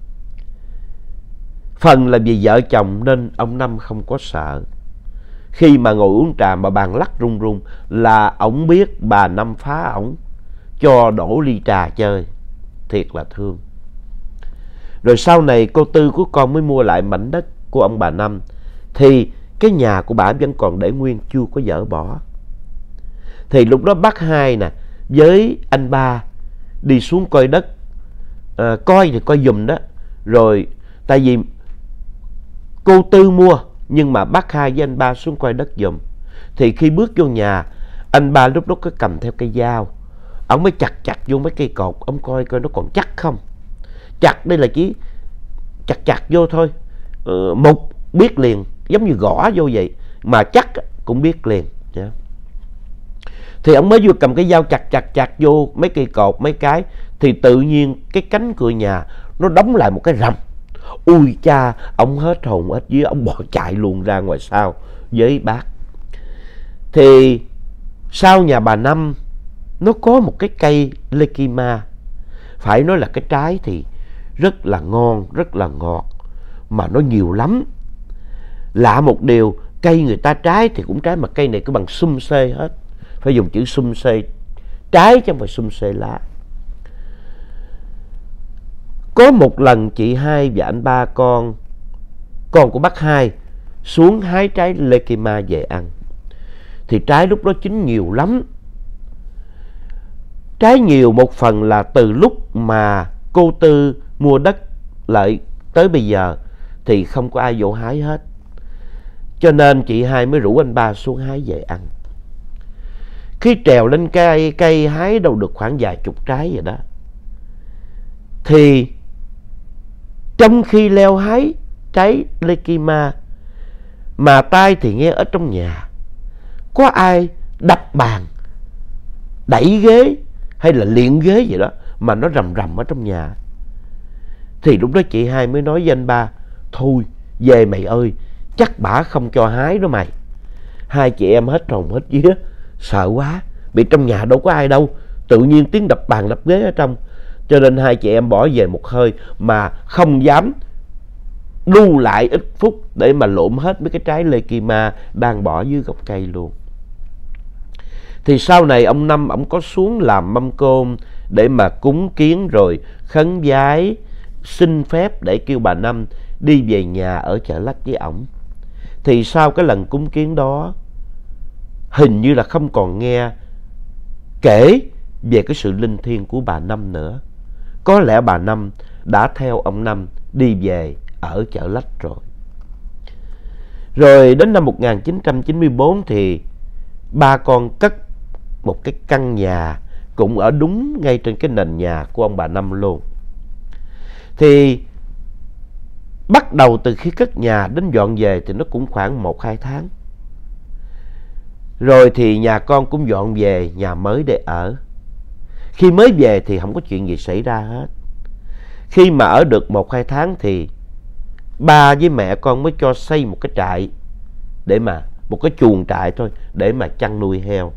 Phần là vì vợ chồng nên ông Năm không có sợ. Khi mà ngồi uống trà mà bàn lắc rung rung là ổng biết bà Năm phá ổng cho đổ ly trà chơi. Thiệt là thương. Rồi sau này cô Tư của con mới mua lại mảnh đất của ông bà Năm. Thì cái nhà của bà vẫn còn để nguyên, chưa có dỡ bỏ. Thì lúc đó bác Hai nè với anh Ba đi xuống coi đất. À, coi thì coi giùm đó. Rồi tại vì cô Tư mua, nhưng mà bác Hai với anh Ba xuống coi đất giùm. Thì khi bước vô nhà, anh Ba lúc đó có cầm theo cây dao, ông mới chặt chặt vô mấy cây cột, ông coi coi nó còn chắc không. Chặt đây là chỉ chặt chặt vô thôi, ờ, mục biết liền, giống như gõ vô vậy, mà chắc cũng biết liền. Yeah. Thì ông mới vừa cầm cái dao chặt chặt chặt vô mấy cây cột mấy cái, thì tự nhiên cái cánh cửa nhà nó đóng lại một cái rầm. Ui cha, ông hết hồn hết vía, ông bỏ chạy luôn ra ngoài sau với bác. Thì sau nhà bà Năm nó có một cái cây lekima. Phải nói là cái trái thì rất là ngon, rất là ngọt, mà nó nhiều lắm. Lạ một điều, cây người ta trái thì cũng trái, mà cây này cứ bằng sum xê hết. Phải dùng chữ sum xê trái chứ không phải sum xê lá. Có một lần chị Hai và anh Ba con, con của bác Hai, xuống hái trái lekima về ăn. Thì trái lúc đó chín nhiều lắm. Trái nhiều một phần là từ lúc mà cô Tư mua đất lại tới bây giờ thì không có ai vô hái hết. Cho nên chị Hai mới rủ anh Ba xuống hái về ăn. Khi trèo lên cây, cây hái đâu được khoảng vài chục trái vậy đó. Thì trong khi leo hái trái lekima, mà tai thì nghe ở trong nhà có ai đập bàn, đẩy ghế hay là liệng ghế gì đó mà nó rầm rầm ở trong nhà. Thì lúc đó chị Hai mới nói với anh Ba: thôi về mày ơi, chắc bả không cho hái đó mày. Hai chị em hết hồn hết vía, sợ quá, vì trong nhà đâu có ai đâu, tự nhiên tiếng đập bàn đập ghế ở trong. Cho nên hai chị em bỏ về một hơi mà không dám đu lại ít phút để mà lụm hết mấy cái trái lê kỳ ma đang bỏ dưới gốc cây luôn. Thì sau này ông Năm ổng có xuống làm mâm cơm để mà cúng kiến rồi khấn vái xin phép để kêu bà Năm đi về nhà ở Chợ Lách với ổng. Thì sau cái lần cúng kiến đó, hình như là không còn nghe kể về cái sự linh thiêng của bà Năm nữa. Có lẽ bà Năm đã theo ông Năm đi về ở Chợ Lách rồi. Rồi đến năm một nghìn chín trăm chín mươi bốn thì ba con cất một cái căn nhà cũng ở đúng ngay trên cái nền nhà của ông bà Năm luôn. Thì bắt đầu từ khi cất nhà đến dọn về thì nó cũng khoảng một hai tháng. Rồi thì nhà con cũng dọn về nhà mới để ở. Khi mới về thì không có chuyện gì xảy ra hết. Khi mà ở được một hai tháng thì ba với mẹ con mới cho xây một cái trại, để mà một cái chuồng trại thôi, để mà chăn nuôi heo.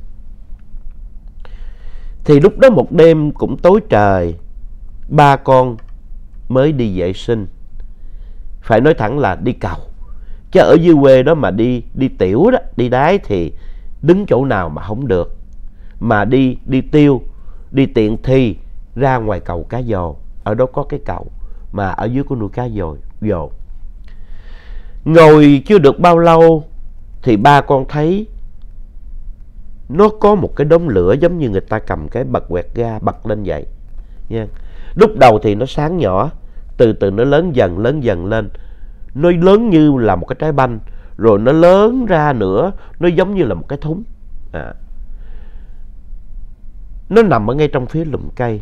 Thì lúc đó một đêm cũng tối trời, ba con mới đi vệ sinh. Phải nói thẳng là đi cầu. Chứ ở dưới quê đó mà đi đi tiểu đó, đi đái thì đứng chỗ nào mà không được. Mà đi đi tiêu, đi tiện thì ra ngoài cầu cá dồ. Ở đó có cái cầu mà ở dưới có nuôi cá dồ. dồ. Ngồi chưa được bao lâu thì ba con thấy nó có một cái đống lửa giống như người ta cầm cái bật quẹt ga bật lên vậy nha. Lúc đầu thì nó sáng nhỏ, từ từ nó lớn dần lớn dần lên. Nó lớn như là một cái trái banh, rồi nó lớn ra nữa, nó giống như là một cái thúng. À. Nó nằm ở ngay trong phía lùm cây.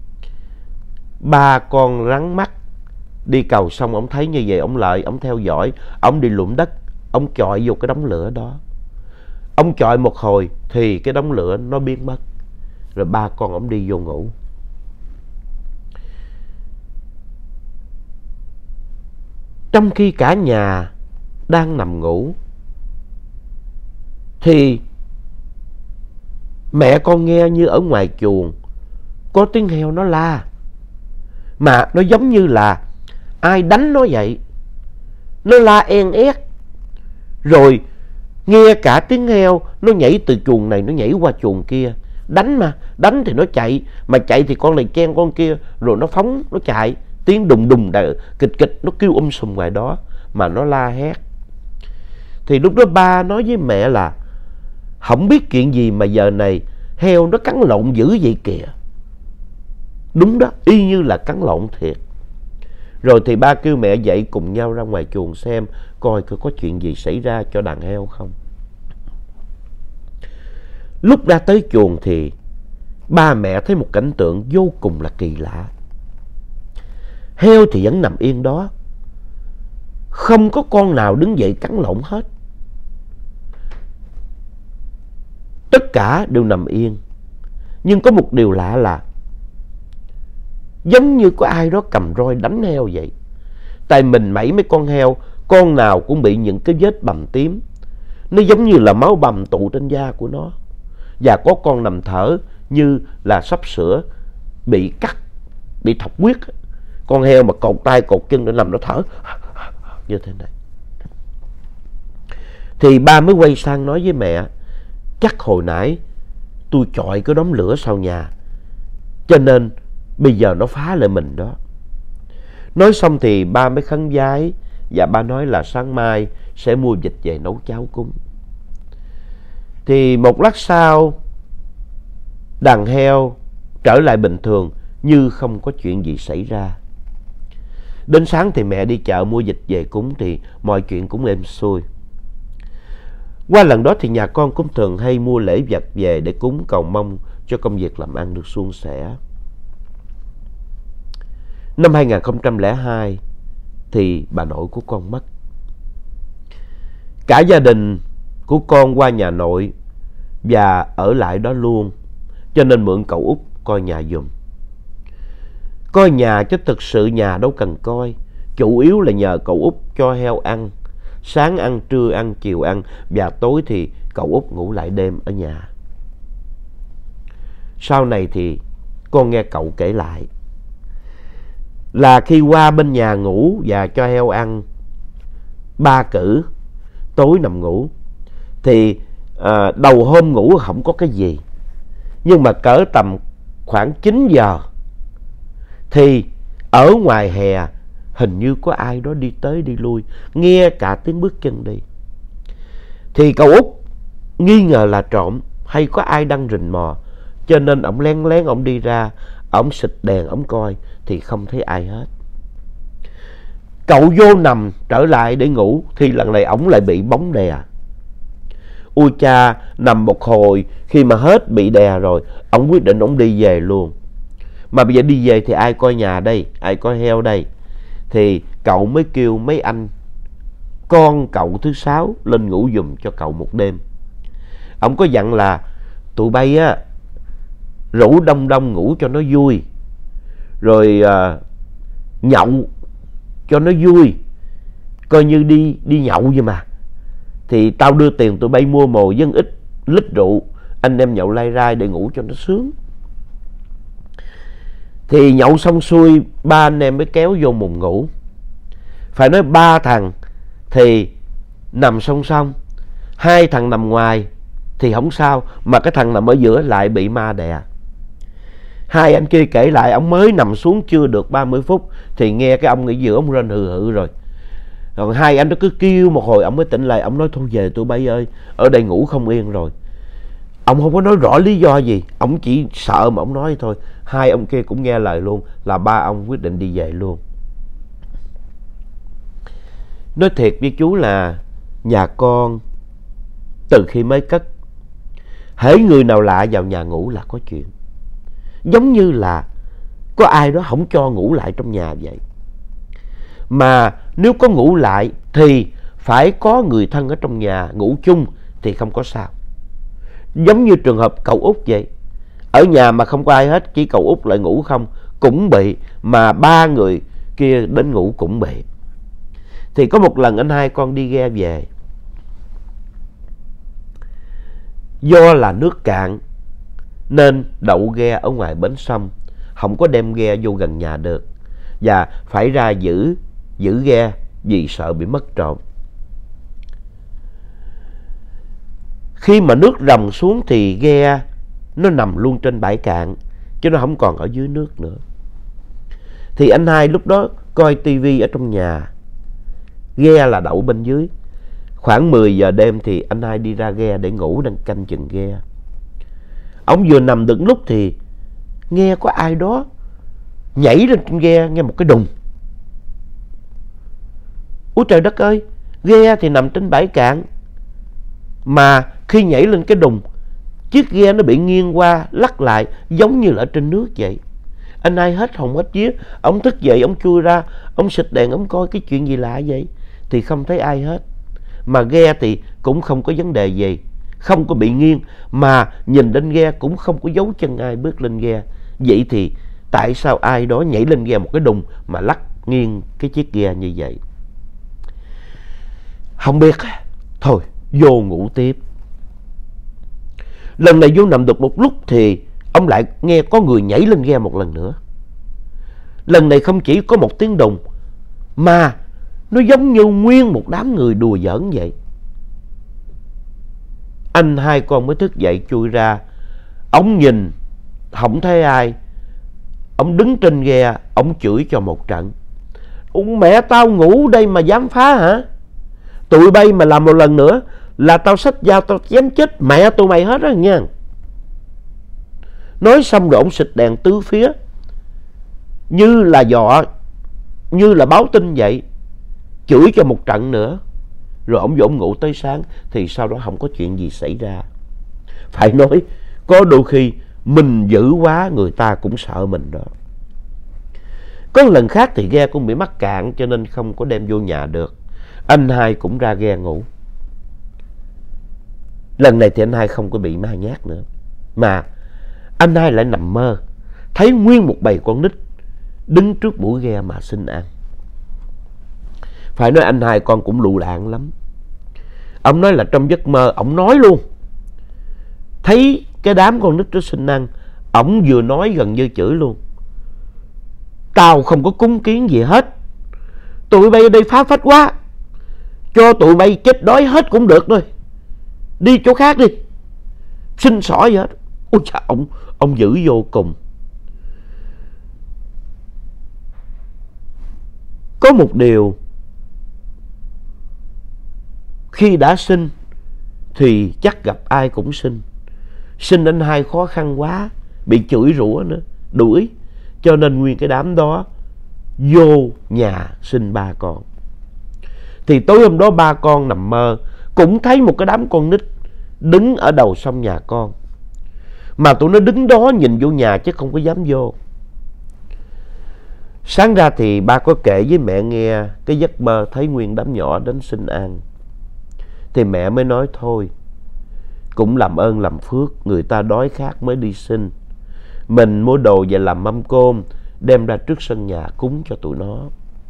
Ba con rắn mắt đi cầu xong, ông thấy như vậy, ông lại, ông theo dõi, ông đi lụm đất, ông chọi vô cái đống lửa đó. Ông chọi một hồi thì cái đống lửa nó biến mất. Rồi ba con ông đi vô ngủ. Trong khi cả nhà đang nằm ngủ thì mẹ con nghe như ở ngoài chuồng có tiếng heo nó la. Mà nó giống như là ai đánh nó vậy. Nó la en ét. Rồi nghe cả tiếng heo nó nhảy từ chuồng này nó nhảy qua chuồng kia. Đánh mà, đánh thì nó chạy, mà chạy thì con này chen con kia, rồi nó phóng, nó chạy. Tiếng đùng đùng đà, kịch kịch, nó kêu um sùm ngoài đó mà nó la hét. Thì lúc đó ba nói với mẹ là không biết chuyện gì mà giờ này heo nó cắn lộn dữ vậy kìa. Đúng đó, y như là cắn lộn thiệt. Rồi thì ba kêu mẹ dậy cùng nhau ra ngoài chuồng xem coi có chuyện gì xảy ra cho đàn heo không. Lúc ra tới chuồng thì ba mẹ thấy một cảnh tượng vô cùng là kỳ lạ. Heo thì vẫn nằm yên đó, không có con nào đứng dậy cắn lộn hết. Tất cả đều nằm yên. Nhưng có một điều lạ là giống như có ai đó cầm roi đánh heo vậy. Tại mình mẩy mấy con heo, con nào cũng bị những cái vết bầm tím. Nó giống như là máu bầm tụ trên da của nó. Và có con nằm thở như là sắp sửa bị cắt, bị thọc huyết. Con heo mà cột tay cột chân để nằm nó thở như thế này. Thì ba mới quay sang nói với mẹ, chắc hồi nãy tôi chọi cái đống lửa sau nhà, cho nên bây giờ nó phá lại mình đó. Nói xong thì ba mới khấn vái, và ba nói là sáng mai sẽ mua vịt về nấu cháo cúng. Thì một lát sau, đàn heo trở lại bình thường như không có chuyện gì xảy ra. Đến sáng thì mẹ đi chợ mua vịt về cúng thì mọi chuyện cũng êm xuôi. Qua lần đó thì nhà con cũng thường hay mua lễ vật về để cúng cầu mong cho công việc làm ăn được suôn sẻ. Năm hai nghìn không trăm lẻ hai thì bà nội của con mất. Cả gia đình của con qua nhà nội và ở lại đó luôn, cho nên mượn cậu út coi nhà giùm. Coi nhà chứ thực sự nhà đâu cần coi, chủ yếu là nhờ cậu út cho heo ăn. Sáng ăn, trưa ăn, chiều ăn, và tối thì cậu út ngủ lại đêm ở nhà. sau này thì con nghe cậu kể lại là khi qua bên nhà ngủ và cho heo ăn ba cữ, tối nằm ngủ thì à, đầu hôm ngủ không có cái gì, nhưng mà cỡ tầm khoảng chín giờ thì ở ngoài hè hình như có ai đó đi tới đi lui, nghe cả tiếng bước chân đi. Thì cậu Út nghi ngờ là trộm hay có ai đang rình mò, cho nên ổng lén lén ổng đi ra, ổng xịt đèn ổng coi thì không thấy ai hết. Cậu vô nằm trở lại để ngủ thì lần này ổng lại bị bóng đè. Ui cha, nằm một hồi khi mà hết bị đè rồi, ổng quyết định ổng đi về luôn. Mà bây giờ đi về thì ai coi nhà đây, ai coi heo đây? Thì cậu mới kêu mấy anh con cậu thứ sáu lên ngủ giùm cho cậu một đêm. Ổng có dặn là tụi bay á rủ đông đông ngủ cho nó vui, rồi à, nhậu cho nó vui, coi như đi đi nhậu vậy mà. Thì tao đưa tiền tụi bay mua mồi dân ít lít rượu, anh em nhậu lai rai để ngủ cho nó sướng. Thì nhậu xong xuôi, ba anh em mới kéo vô mùng ngủ. Phải nói ba thằng thì nằm song song, hai thằng nằm ngoài thì không sao, mà cái thằng nằm ở giữa lại bị ma đè. Hai anh kia kể lại, ông mới nằm xuống chưa được ba mươi phút thì nghe cái ông ở giữa ông rên hừ hừ rồi. Còn hai anh đó cứ kêu một hồi ông mới tỉnh lại, ông nói thôi về tụi bay ơi, ở đây ngủ không yên rồi. Ông không có nói rõ lý do gì, ông chỉ sợ mà ông nói thôi. Hai ông kia cũng nghe lời luôn, là ba ông quyết định đi về luôn. Nói thiệt với chú là nhà con từ khi mới cất, hễ người nào lạ vào nhà ngủ là có chuyện. Giống như là có ai đó không cho ngủ lại trong nhà vậy. Mà nếu có ngủ lại thì phải có người thân ở trong nhà ngủ chung thì không có sao. Giống như trường hợp cậu Út vậy. Ở nhà mà không có ai hết, chỉ cậu Út lại ngủ không, cũng bị. Mà ba người kia đến ngủ cũng bị. Thì có một lần anh hai con đi ghe về. Do là nước cạn nên đậu ghe ở ngoài bến sông, không có đem ghe vô gần nhà được, và phải ra giữ giữ ghe vì sợ bị mất trộm. Khi mà nước ròng xuống thì ghe nó nằm luôn trên bãi cạn, chứ nó không còn ở dưới nước nữa. Thì anh hai lúc đó coi tivi ở trong nhà, ghe là đậu bên dưới. Khoảng mười giờ đêm thì anh hai đi ra ghe để ngủ, đang canh chừng ghe. Ông vừa nằm được lúc thì nghe có ai đó nhảy lên trên ghe, nghe một cái đùng. Úi trời đất ơi, ghe thì nằm trên bãi cạn, mà khi nhảy lên cái đùng, chiếc ghe nó bị nghiêng qua lắc lại giống như là ở trên nước vậy. Anh hai hết hồn hết vía, ông thức dậy, ông chui ra, ông xịt đèn, ông coi cái chuyện gì lạ vậy, thì không thấy ai hết. Mà ghe thì cũng không có vấn đề gì, không có bị nghiêng, mà nhìn lên ghe cũng không có dấu chân ai bước lên ghe. Vậy thì tại sao ai đó nhảy lên ghe một cái đùng mà lắc nghiêng cái chiếc ghe như vậy? Không biết, thôi vô ngủ tiếp. Lần này vô nằm được một lúc thì ông lại nghe có người nhảy lên ghe một lần nữa. Lần này không chỉ có một tiếng đùng, mà nó giống như nguyên một đám người đùa giỡn vậy. Anh hai con mới thức dậy chui ra. Ông nhìn không thấy ai, ông đứng trên ghe, ông chửi cho một trận. Ủa mẹ tao ngủ đây mà dám phá hả? Tụi bay mà làm một lần nữa là tao xách dao tao chém chết mẹ tụi mày hết đó nha. Nói xong rồi ông xịt đèn tứ phía, như là dọa, như là báo tin vậy. Chửi cho một trận nữa, rồi ông vô ông ngủ tới sáng. Thì sau đó không có chuyện gì xảy ra. Phải nói có đôi khi mình dữ quá người ta cũng sợ mình đó. Có lần khác thì ghe cũng bị mắc cạn, cho nên không có đem vô nhà được. Anh hai cũng ra ghe ngủ. Lần này thì anh hai không có bị ma nhát nữa, mà anh hai lại nằm mơ thấy nguyên một bầy con nít đứng trước mũi ghe mà xin ăn. Phải nói anh hai con cũng lụ lạng lắm. Ông nói là trong giấc mơ, ông nói luôn, thấy cái đám con nít đó xin ăn, ổng vừa nói gần như chửi luôn: tao không có cúng kiến gì hết, tụi bay ở đây phá phách quá, cho tụi bay chết đói hết cũng được thôi, đi chỗ khác đi, xin xỏ gì hết. Ôi chà, ông, ông dữ vô cùng. Có một điều, khi đã sinh thì chắc gặp ai cũng sinh. Sinh anh hai khó khăn quá, bị chửi rủa nữa, đuổi, cho nên nguyên cái đám đó vô nhà sinh ba con. Thì tối hôm đó ba con nằm mơ, cũng thấy một cái đám con nít đứng ở đầu sông nhà con. Mà tụi nó đứng đó nhìn vô nhà chứ không có dám vô. Sáng ra thì ba có kể với mẹ nghe cái giấc mơ thấy nguyên đám nhỏ đến xin ăn. Thì mẹ mới nói thôi, cũng làm ơn làm phước, người ta đói khát mới đi xin. Mình mua đồ về làm mâm cơm, đem ra trước sân nhà cúng cho tụi nó.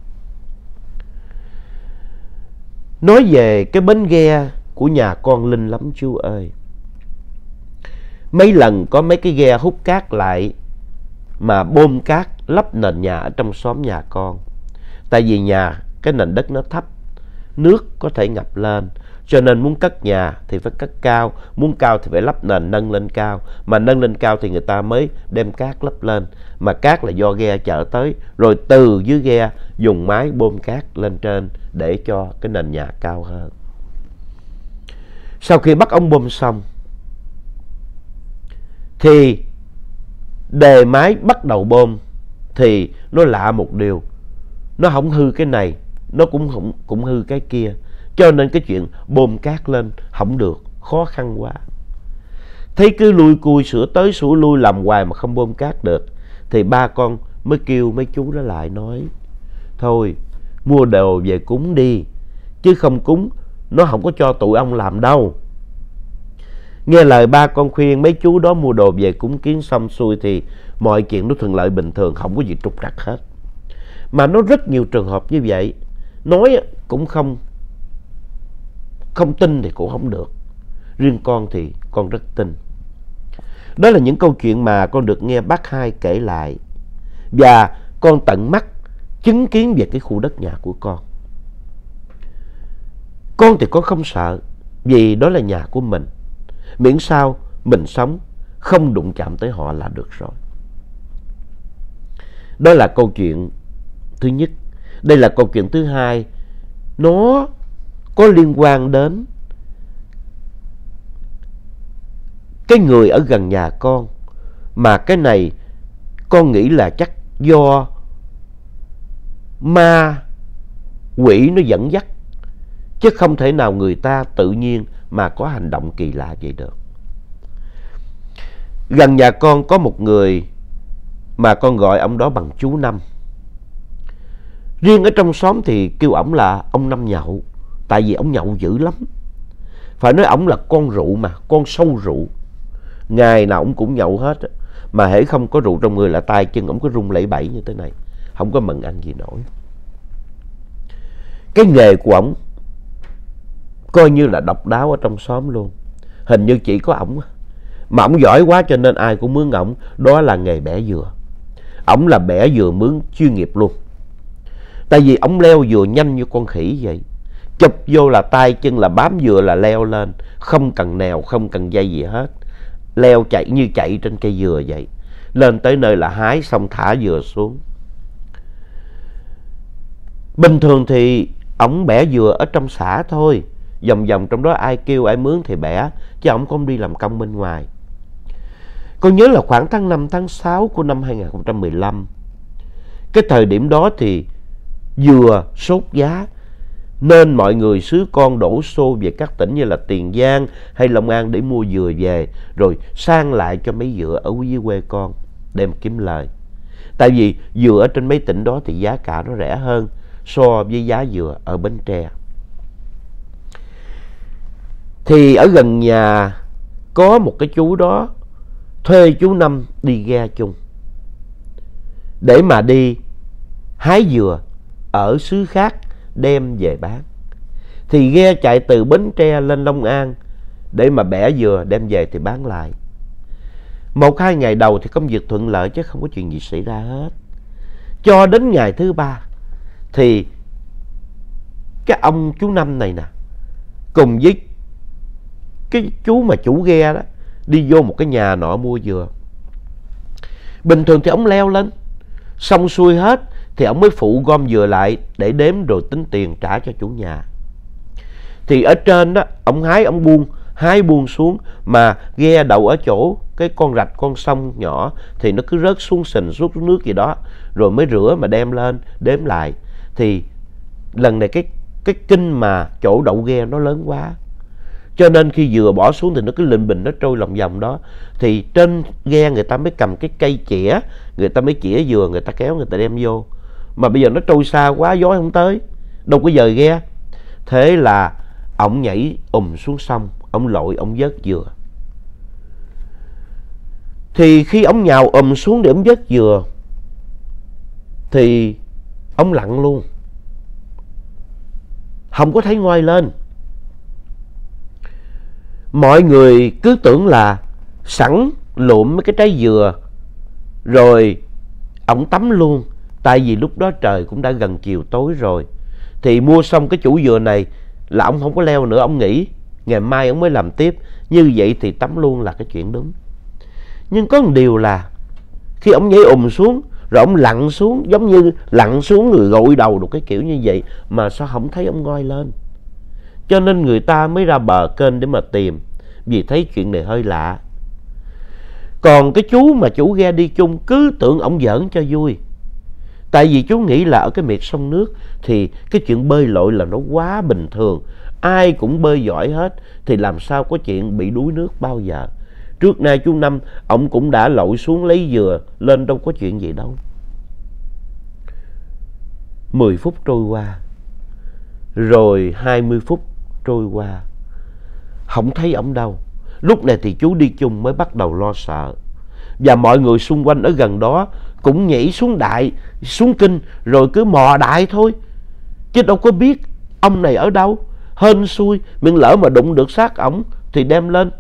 Nói về cái bến ghe của nhà con linh lắm chú ơi. Mấy lần có mấy cái ghe hút cát lại mà bơm cát lấp nền nhà ở trong xóm nhà con. Tại vì nhà cái nền đất nó thấp, nước có thể ngập lên, cho nên muốn cất nhà thì phải cất cao, muốn cao thì phải lấp nền nâng lên cao, mà nâng lên cao thì người ta mới đem cát lấp lên, mà cát là do ghe chở tới, rồi từ dưới ghe dùng máy bơm cát lên trên để cho cái nền nhà cao hơn. Sau khi bắt ống bơm xong thì đề máy bắt đầu bơm, thì nó lạ một điều, nó không hư cái này, nó cũng không cũng hư cái kia, cho nên cái chuyện bơm cát lên không được, khó khăn quá. Thấy cứ lui cui sửa tới sửa lui làm hoài mà không bơm cát được, thì ba con mới kêu mấy chú đó lại nói: thôi mua đồ về cúng đi, chứ không cúng nó không có cho tụi ông làm đâu. Nghe lời ba con khuyên, mấy chú đó mua đồ về cúng kiến xong xuôi thì mọi chuyện nó thuận lợi bình thường, không có gì trục trặc hết. Mà nó rất nhiều trường hợp như vậy, nói cũng không không tin thì cũng không được. Riêng con thì con rất tin. Đó là những câu chuyện mà con được nghe bác Hai kể lại, và con tận mắt chứng kiến về cái khu đất nhà của con. Con thì con không sợ, vì đó là nhà của mình, miễn sao mình sống không đụng chạm tới họ là được rồi. Đó là câu chuyện thứ nhất. Đây là câu chuyện thứ hai, nó có liên quan đến cái người ở gần nhà con, mà cái này con nghĩ là chắc do ma quỷ nó dẫn dắt, chứ không thể nào người ta tự nhiên mà có hành động kỳ lạ vậy được. Gần nhà con có một người mà con gọi ông đó bằng chú Năm. Riêng ở trong xóm thì kêu ổng là ông Năm Nhậu, tại vì ổng nhậu dữ lắm. Phải nói ổng là con rượu mà, con sâu rượu. Ngày nào ổng cũng nhậu hết, mà hễ không có rượu trong người là tay chân ổng có run lẩy bẩy như thế này, không có mần ăn gì nổi. Cái nghề của ổng coi như là độc đáo ở trong xóm luôn. Hình như chỉ có ổng, mà ổng giỏi quá cho nên ai cũng mướn ổng. Đó là nghề bẻ dừa. Ổng là bẻ dừa mướn chuyên nghiệp luôn. Tại vì ổng leo dừa nhanh như con khỉ vậy. Chụp vô là tay chân là bám dừa là leo lên, không cần nèo, không cần dây gì hết. Leo chạy như chạy trên cây dừa vậy. Lên tới nơi là hái xong thả dừa xuống. Bình thường thì ổng bẻ dừa ở trong xã thôi, vòng vòng trong đó ai kêu ai mướn thì bẻ, chứ ổng không đi làm công bên ngoài. Con nhớ là khoảng tháng năm, tháng sáu của năm hai nghìn không trăm mười lăm. Cái thời điểm đó thì dừa sốt giá, nên mọi người xứ con đổ xô về các tỉnh như là Tiền Giang hay Long An để mua dừa về, rồi sang lại cho mấy dừa ở dưới quê con, đem kiếm lời. Tại vì dừa ở trên mấy tỉnh đó thì giá cả nó rẻ hơn so với giá dừa ở Bến Tre. Thì ở gần nhà có một cái chú đó thuê chú Năm đi ghe chung, để mà đi hái dừa ở xứ khác đem về bán. Thì ghe chạy từ Bến Tre lên Long An để mà bẻ dừa đem về thì bán lại. Một hai ngày đầu thì công việc thuận lợi chứ không có chuyện gì xảy ra hết. Cho đến ngày thứ ba thì cái ông chú Năm này nè, cùng với cái chú mà chủ ghe đó, đi vô một cái nhà nọ mua dừa. Bình thường thì ông leo lên, xong xuôi hết thì ông mới phụ gom dừa lại để đếm rồi tính tiền trả cho chủ nhà. Thì ở trên đó, ông hái, ông buông, hái buông xuống, mà ghe đậu ở chỗ cái con rạch, con sông nhỏ thì nó cứ rớt xuống sình, xuống nước gì đó, rồi mới rửa mà đem lên đếm lại. Thì lần này cái cái kinh mà chỗ đậu ghe nó lớn quá, cho nên khi dừa bỏ xuống thì nó cứ lình bình, nó trôi lòng vòng đó. Thì trên ghe người ta mới cầm cái cây chĩa, người ta mới chĩa dừa, người ta kéo, người ta đem vô. Mà bây giờ nó trôi xa quá, gió không tới, đâu có dời ghe. Thế là ổng nhảy ùm xuống sông, ổng lội, ổng vớt dừa. Thì khi ổng nhào ùm xuống để ổng vớt dừa thì ổng lặn luôn, không có thấy ngoi lên. Mọi người cứ tưởng là sẵn lụm mấy cái trái dừa rồi ổng tắm luôn. Tại vì lúc đó trời cũng đã gần chiều tối rồi. Thì mua xong cái chủ dừa này là ổng không có leo nữa, ổng nghĩ ngày mai ổng mới làm tiếp. Như vậy thì tắm luôn là cái chuyện đúng. Nhưng có một điều là khi ổng nhảy ùm xuống rồi ổng lặn xuống, giống như lặn xuống người gội đầu được cái kiểu như vậy, mà sao không thấy ổng ngoi lên. Cho nên người ta mới ra bờ kênh để mà tìm, vì thấy chuyện này hơi lạ. Còn cái chú mà chủ ghe đi chung cứ tưởng ổng giỡn cho vui. Tại vì chú nghĩ là ở cái miệt sông nước thì cái chuyện bơi lội là nó quá bình thường, ai cũng bơi giỏi hết, thì làm sao có chuyện bị đuối nước bao giờ. Trước nay chú Năm ổng cũng đã lội xuống lấy dừa lên, đâu có chuyện gì đâu. Mười phút trôi qua, rồi hai mươi phút trôi qua, không thấy ổng đâu. Lúc này thì chú đi chung mới bắt đầu lo sợ. Và mọi người xung quanh ở gần đó cũng nhảy xuống đại, xuống kinh, rồi cứ mò đại thôi, chứ đâu có biết ông này ở đâu. Hên xui, miệng lỡ mà đụng được xác ổng thì đem lên.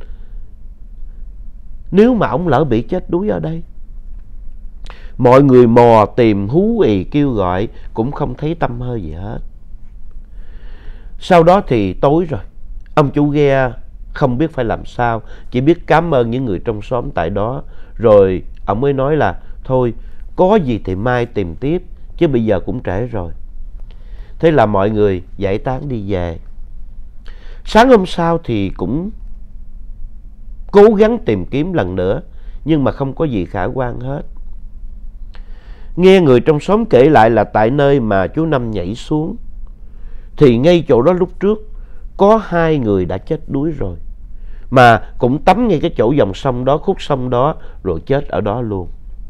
Nếu mà ổng lỡ bị chết đuối ở đây. Mọi người mò tìm, hú ì kêu gọi, cũng không thấy tăm hơi gì hết. Sau đó thì tối rồi, ông chủ ghe không biết phải làm sao, chỉ biết cảm ơn những người trong xóm tại đó. Rồi ông mới nói là thôi, có gì thì mai tìm tiếp, chứ bây giờ cũng trễ rồi. Thế là mọi người giải tán đi về. Sáng hôm sau thì cũng cố gắng tìm kiếm lần nữa, nhưng mà không có gì khả quan hết. Nghe người trong xóm kể lại là tại nơi mà chú Năm nhảy xuống, thì ngay chỗ đó lúc trước có hai người đã chết đuối rồi, mà cũng tắm ngay cái chỗ dòng sông đó, khúc sông đó, rồi chết ở đó luôn.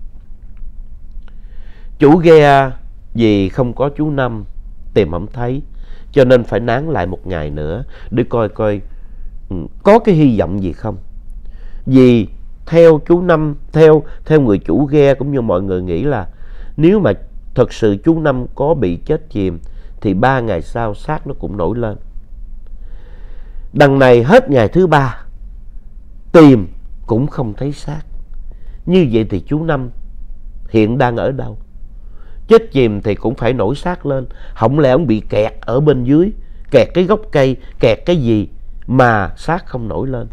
Chủ ghe vì không có chú Năm tìm không thấy, cho nên phải nán lại một ngày nữa để coi coi có cái hy vọng gì không. Vì theo chú Năm, theo theo người chủ ghe cũng như mọi người nghĩ là nếu mà thật sự chú Năm có bị chết chìm thì ba ngày sau xác nó cũng nổi lên. Đằng này hết ngày thứ ba tìm cũng không thấy xác. Như vậy thì chú Năm hiện đang ở đâu? Chết chìm thì cũng phải nổi xác lên. Không lẽ ông bị kẹt ở bên dưới, kẹt cái gốc cây, kẹt cái gì mà xác không nổi lên?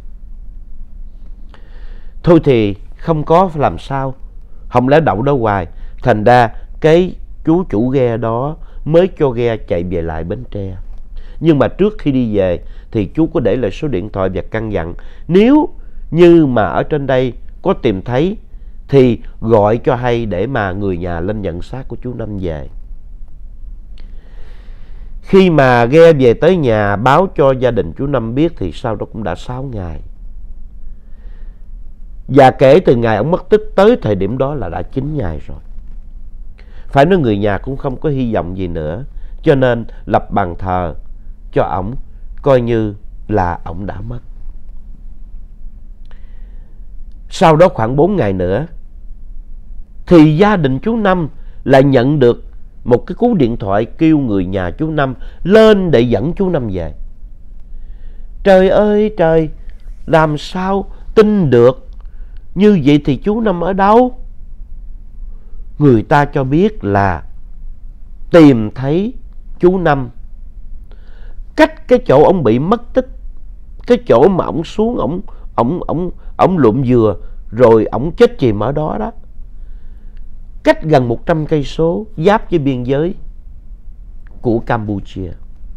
Thôi thì không có làm sao, không lẽ đậu đó hoài. Thành ra cái chú chủ ghe đó mới cho ghe chạy về lại Bến Tre. Nhưng mà trước khi đi về thì chú có để lại số điện thoại và căn dặn nếu như mà ở trên đây có tìm thấy thì gọi cho hay để mà người nhà lên nhận xác của chú Năm về. Khi mà ghe về tới nhà báo cho gia đình chú Năm biết thì sau đó cũng đã sáu ngày. Và kể từ ngày ông mất tích tới thời điểm đó là đã chín ngày rồi. Phải nói người nhà cũng không có hy vọng gì nữa, cho nên lập bàn thờ cho ổng, coi như là ổng đã mất. Sau đó khoảng bốn ngày nữa thì gia đình chú Năm lại nhận được một cái cú điện thoại kêu người nhà chú Năm lên để dẫn chú Năm về. Trời ơi trời, làm sao tin được. Như vậy thì chú Năm ở đâu? Người ta cho biết là tìm thấy chú Năm cách cái chỗ ông bị mất tích, cái chỗ mà ông xuống, ông ông ông ông lụm dừa rồi ông chết chìm ở đó đó, cách gần một trăm cây số, giáp với biên giới của Campuchia.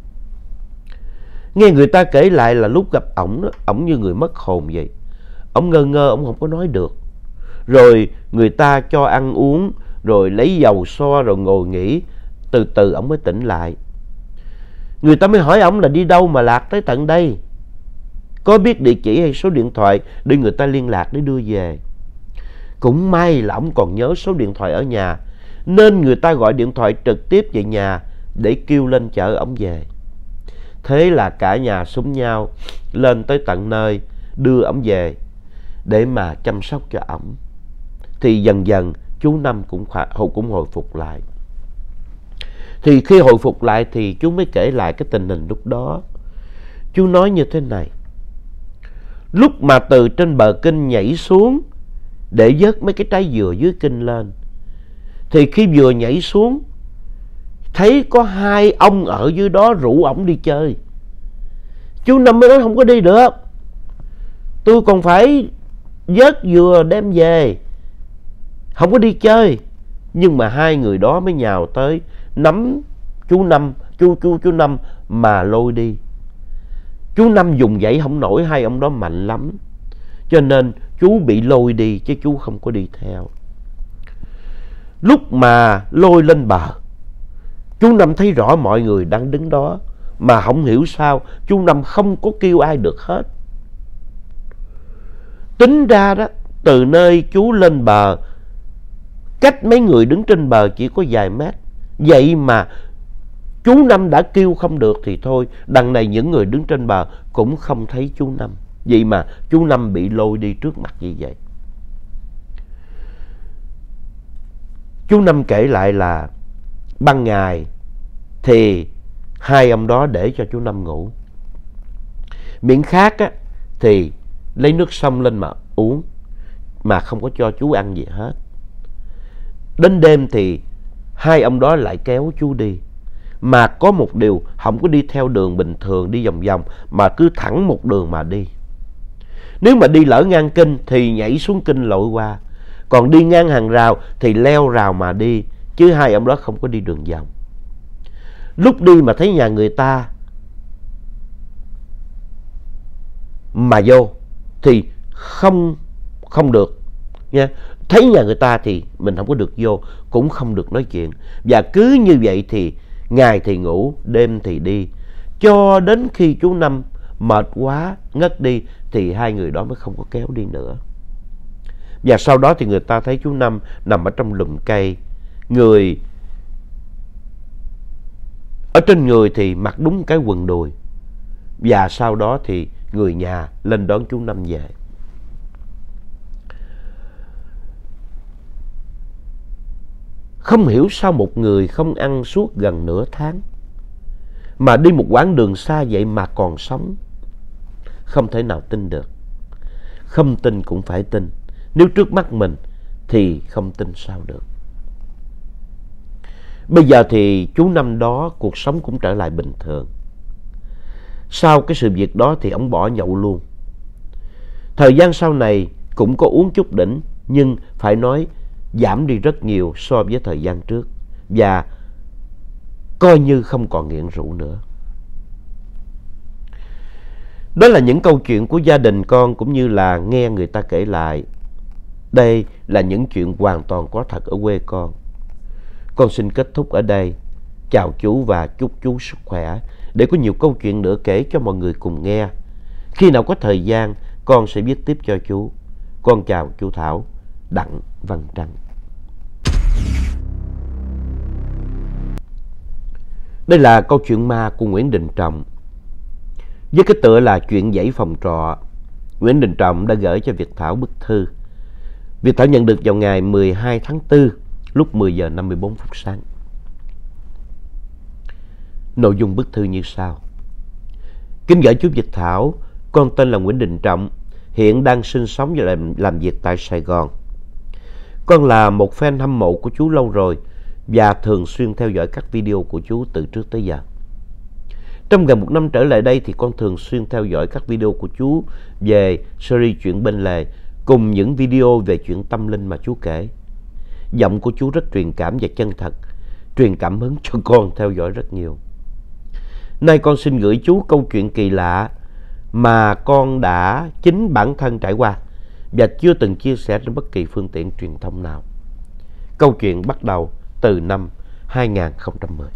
Nghe người ta kể lại là lúc gặp ổng, ổng như người mất hồn vậy. Ổng ngơ ngơ, ổng không có nói được. Rồi người ta cho ăn uống, rồi lấy dầu xoa, rồi ngồi nghỉ. Từ từ ổng mới tỉnh lại. Người ta mới hỏi ổng là đi đâu mà lạc tới tận đây, có biết địa chỉ hay số điện thoại để người ta liên lạc để đưa về. Cũng may là ổng còn nhớ số điện thoại ở nhà, nên người ta gọi điện thoại trực tiếp về nhà để kêu lên chở ổng về. Thế là cả nhà xúm nhau lên tới tận nơi đưa ổng về để mà chăm sóc cho ổng. Thì dần dần chú Năm cũng, cũng hồi phục lại. Thì khi hồi phục lại thì chú mới kể lại cái tình hình lúc đó. Chú nói như thế này: lúc mà từ trên bờ kinh nhảy xuống để vớt mấy cái trái dừa dưới kinh lên, thì khi vừa nhảy xuống thấy có hai ông ở dưới đó rủ ổng đi chơi. Chú Năm mới nói không có đi được, tôi còn phải vớt dừa đem về, không có đi chơi. Nhưng mà hai người đó mới nhào tới nắm chú Năm, chú chú chú Năm mà lôi đi. Chú Năm dùng dãy không nổi, hai ông đó mạnh lắm, cho nên chú bị lôi đi chứ chú không có đi theo. Lúc mà lôi lên bờ, chú Năm thấy rõ mọi người đang đứng đó, mà không hiểu sao chú Năm không có kêu ai được hết. Tính ra đó, từ nơi chú lên bờ, cách mấy người đứng trên bờ chỉ có vài mét. Vậy mà chú Năm đã kêu không được thì thôi, đằng này những người đứng trên bờ cũng không thấy chú Năm. Vậy mà chú Năm bị lôi đi trước mặt như vậy. Chú Năm kể lại là ban ngày thì hai ông đó để cho chú Năm ngủ. Miệng khác á, thì lấy nước sông lên mà uống, mà không có cho chú ăn gì hết. Đến đêm thì hai ông đó lại kéo chú đi. Mà có một điều, không có đi theo đường bình thường đi vòng vòng, mà cứ thẳng một đường mà đi. Nếu mà đi lỡ ngang kinh thì nhảy xuống kinh lội qua, còn đi ngang hàng rào thì leo rào mà đi, chứ hai ông đó không có đi đường vòng. Lúc đi mà thấy nhà người ta mà vô thì không không được nha. Thấy nhà người ta thì mình không có được vô, cũng không được nói chuyện. Và cứ như vậy thì ngày thì ngủ, đêm thì đi, cho đến khi chú Năm mệt quá ngất đi thì hai người đó mới không có kéo đi nữa. Và sau đó thì người ta thấy chú Năm nằm ở trong lùm cây, người ở trên người thì mặc đúng cái quần đùi. Và sau đó thì người nhà lên đón chú Năm về. Không hiểu sao một người không ăn suốt gần nửa tháng, mà đi một quãng đường xa vậy mà còn sống. Không thể nào tin được. Không tin cũng phải tin. Nếu trước mắt mình thì không tin sao được. Bây giờ thì chú Năm đó cuộc sống cũng trở lại bình thường. Sau cái sự việc đó thì ông bỏ nhậu luôn. Thời gian sau này cũng có uống chút đỉnh, nhưng phải nói giảm đi rất nhiều so với thời gian trước. Và coi như không còn nghiện rượu nữa. Đó là những câu chuyện của gia đình con, cũng như là nghe người ta kể lại. Đây là những chuyện hoàn toàn có thật ở quê con. Con xin kết thúc ở đây. Chào chú và chúc chú sức khỏe, để có nhiều câu chuyện nữa kể cho mọi người cùng nghe. Khi nào có thời gian, con sẽ viết tiếp cho chú. Con chào chú Thảo. Đặng Văn Trăng. Đây là câu chuyện ma của Nguyễn Đình Trọng, với cái tựa là Chuyện dãy phòng trọ. Nguyễn Đình Trọng đã gửi cho Việt Thảo bức thư. Việt Thảo nhận được vào ngày mười hai tháng tư lúc mười giờ năm mươi bốn phút sáng. Nội dung bức thư như sau. Kính gửi chú Việt Thảo, con tên là Nguyễn Đình Trọng, hiện đang sinh sống và làm, làm việc tại Sài Gòn. Con là một fan hâm mộ của chú lâu rồi và thường xuyên theo dõi các video của chú từ trước tới giờ. Trong gần một năm trở lại đây thì con thường xuyên theo dõi các video của chú về series Chuyện Bên Lề cùng những video về chuyện tâm linh mà chú kể. Giọng của chú rất truyền cảm và chân thật, truyền cảm hứng cho con theo dõi rất nhiều. Nay con xin gửi chú câu chuyện kỳ lạ mà con đã chính bản thân trải qua và chưa từng chia sẻ trên bất kỳ phương tiện truyền thông nào. Câu chuyện bắt đầu từ năm hai nghìn không trăm mười.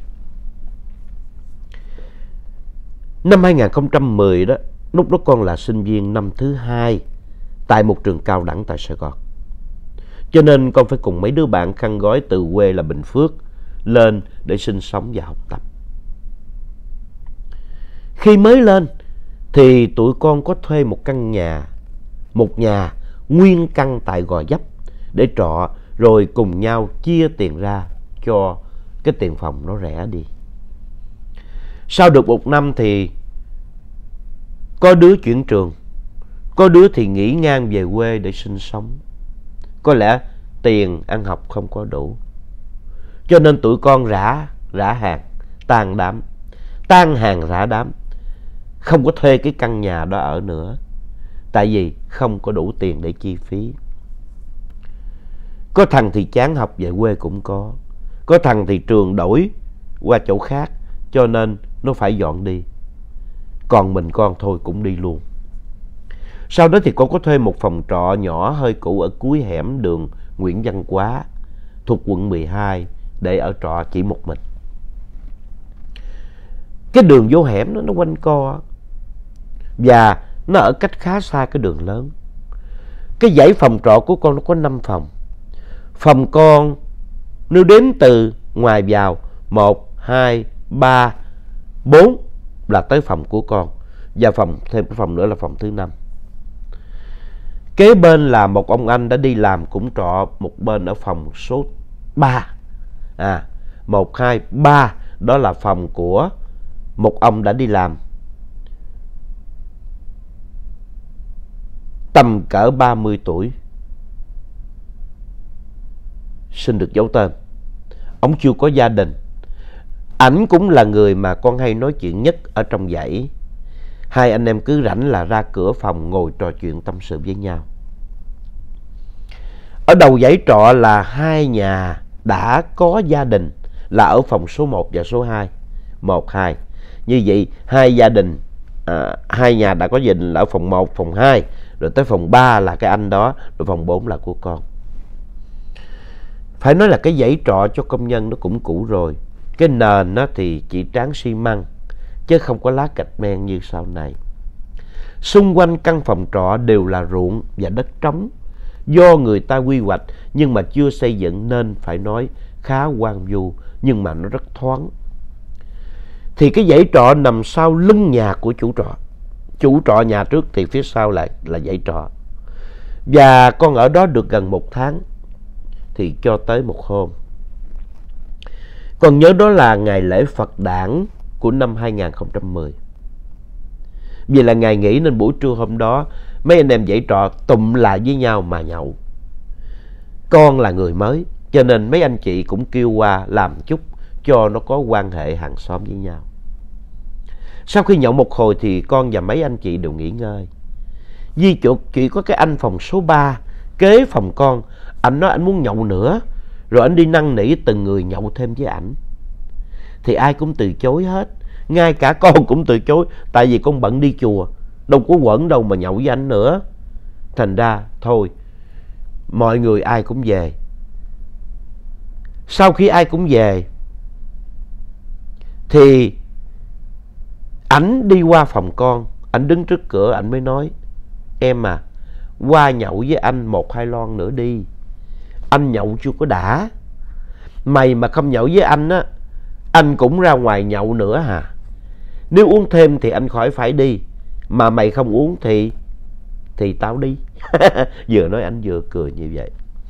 Năm hai nghìn không trăm mười đó, lúc đó con là sinh viên năm thứ hai tại một trường cao đẳng tại Sài Gòn. Cho nên con phải cùng mấy đứa bạn khăn gói từ quê là Bình Phước lên để sinh sống và học tập. Khi mới lên thì tụi con có thuê một căn nhà, một nhà nguyên căn tại Gò Vấp để trọ, rồi cùng nhau chia tiền ra cho cái tiền phòng nó rẻ đi. Sau được một năm thì có đứa chuyển trường, có đứa thì nghỉ ngang về quê để sinh sống. Có lẽ tiền ăn học không có đủ, cho nên tụi con rã rã hàng, tan đám, tan hàng rã đám, không có thuê cái căn nhà đó ở nữa, tại vì không có đủ tiền để chi phí. Có thằng thì chán học về quê cũng có, có thằng thì trường đổi qua chỗ khác cho nên nó phải dọn đi. Còn mình con thôi cũng đi luôn. Sau đó thì con có thuê một phòng trọ nhỏ hơi cũ ở cuối hẻm đường Nguyễn Văn Quá thuộc quận mười hai để ở trọ chỉ một mình. Cái đường vô hẻm đó nó quanh co và nó ở cách khá xa cái đường lớn. Cái dãy phòng trọ của con nó có năm phòng. Phòng con nếu đếm từ ngoài vào một, hai, ba, bốn là tới phòng của con, và phòng thêm cái phòng nữa là phòng thứ năm. Kế bên là một ông anh đã đi làm cũng trọ một bên ở phòng số ba. À, một, hai, ba đó là phòng của một ông đã đi làm tầm cỡ ba mươi tuổi, xin được giấu tên. Ông chưa có gia đình. Ảnh cũng là người mà con hay nói chuyện nhất ở trong dãy. Hai anh em cứ rảnh là ra cửa phòng ngồi trò chuyện tâm sự với nhau. Ở đầu dãy trọ là hai nhà đã có gia đình, là ở phòng số một và số hai. một, hai. Như vậy hai gia đình, à, hai nhà đã có gia đình là ở phòng một, phòng hai, rồi tới phòng ba là cái anh đó, rồi phòng bốn là của con. Phải nói là cái dãy trọ cho công nhân nó cũng cũ rồi. Cái nền nó thì chỉ tráng xi măng chứ không có lá gạch men như sau này. Xung quanh căn phòng trọ đều là ruộng và đất trống, do người ta quy hoạch nhưng mà chưa xây dựng nên phải nói khá hoang vu, nhưng mà nó rất thoáng. Thì cái dãy trọ nằm sau lưng nhà của chủ trọ. Chủ trọ nhà trước thì phía sau lại là dãy trọ. Và con ở đó được gần một tháng thì cho tới một hôm. Còn nhớ đó là ngày lễ Phật đản của năm hai nghìn không trăm mười. Vì là ngày nghỉ nên buổi trưa hôm đó mấy anh em dãy trọ tụm lại với nhau mà nhậu. Con là người mới cho nên mấy anh chị cũng kêu qua làm chút cho nó có quan hệ hàng xóm với nhau. Sau khi nhậu một hồi thì con và mấy anh chị đều nghỉ ngơi. Duy chỉ có cái anh phòng số ba kế phòng con, anh nói anh muốn nhậu nữa, rồi anh đi năn nỉ từng người nhậu thêm với ảnh. Thì ai cũng từ chối hết, ngay cả con cũng từ chối, tại vì con bận đi chùa, đâu có quẩn đâu mà nhậu với anh nữa. Thành ra thôi, mọi người ai cũng về. Sau khi ai cũng về thì ảnh đi qua phòng con, ảnh đứng trước cửa, ảnh mới nói: em à, qua nhậu với anh một hai lon nữa đi, anh nhậu chưa có đã. Mày mà không nhậu với anh á, anh cũng ra ngoài nhậu nữa hả? Nếu uống thêm thì anh khỏi phải đi, mà mày không uống thì thì tao đi. Vừa nói anh vừa cười như vậy.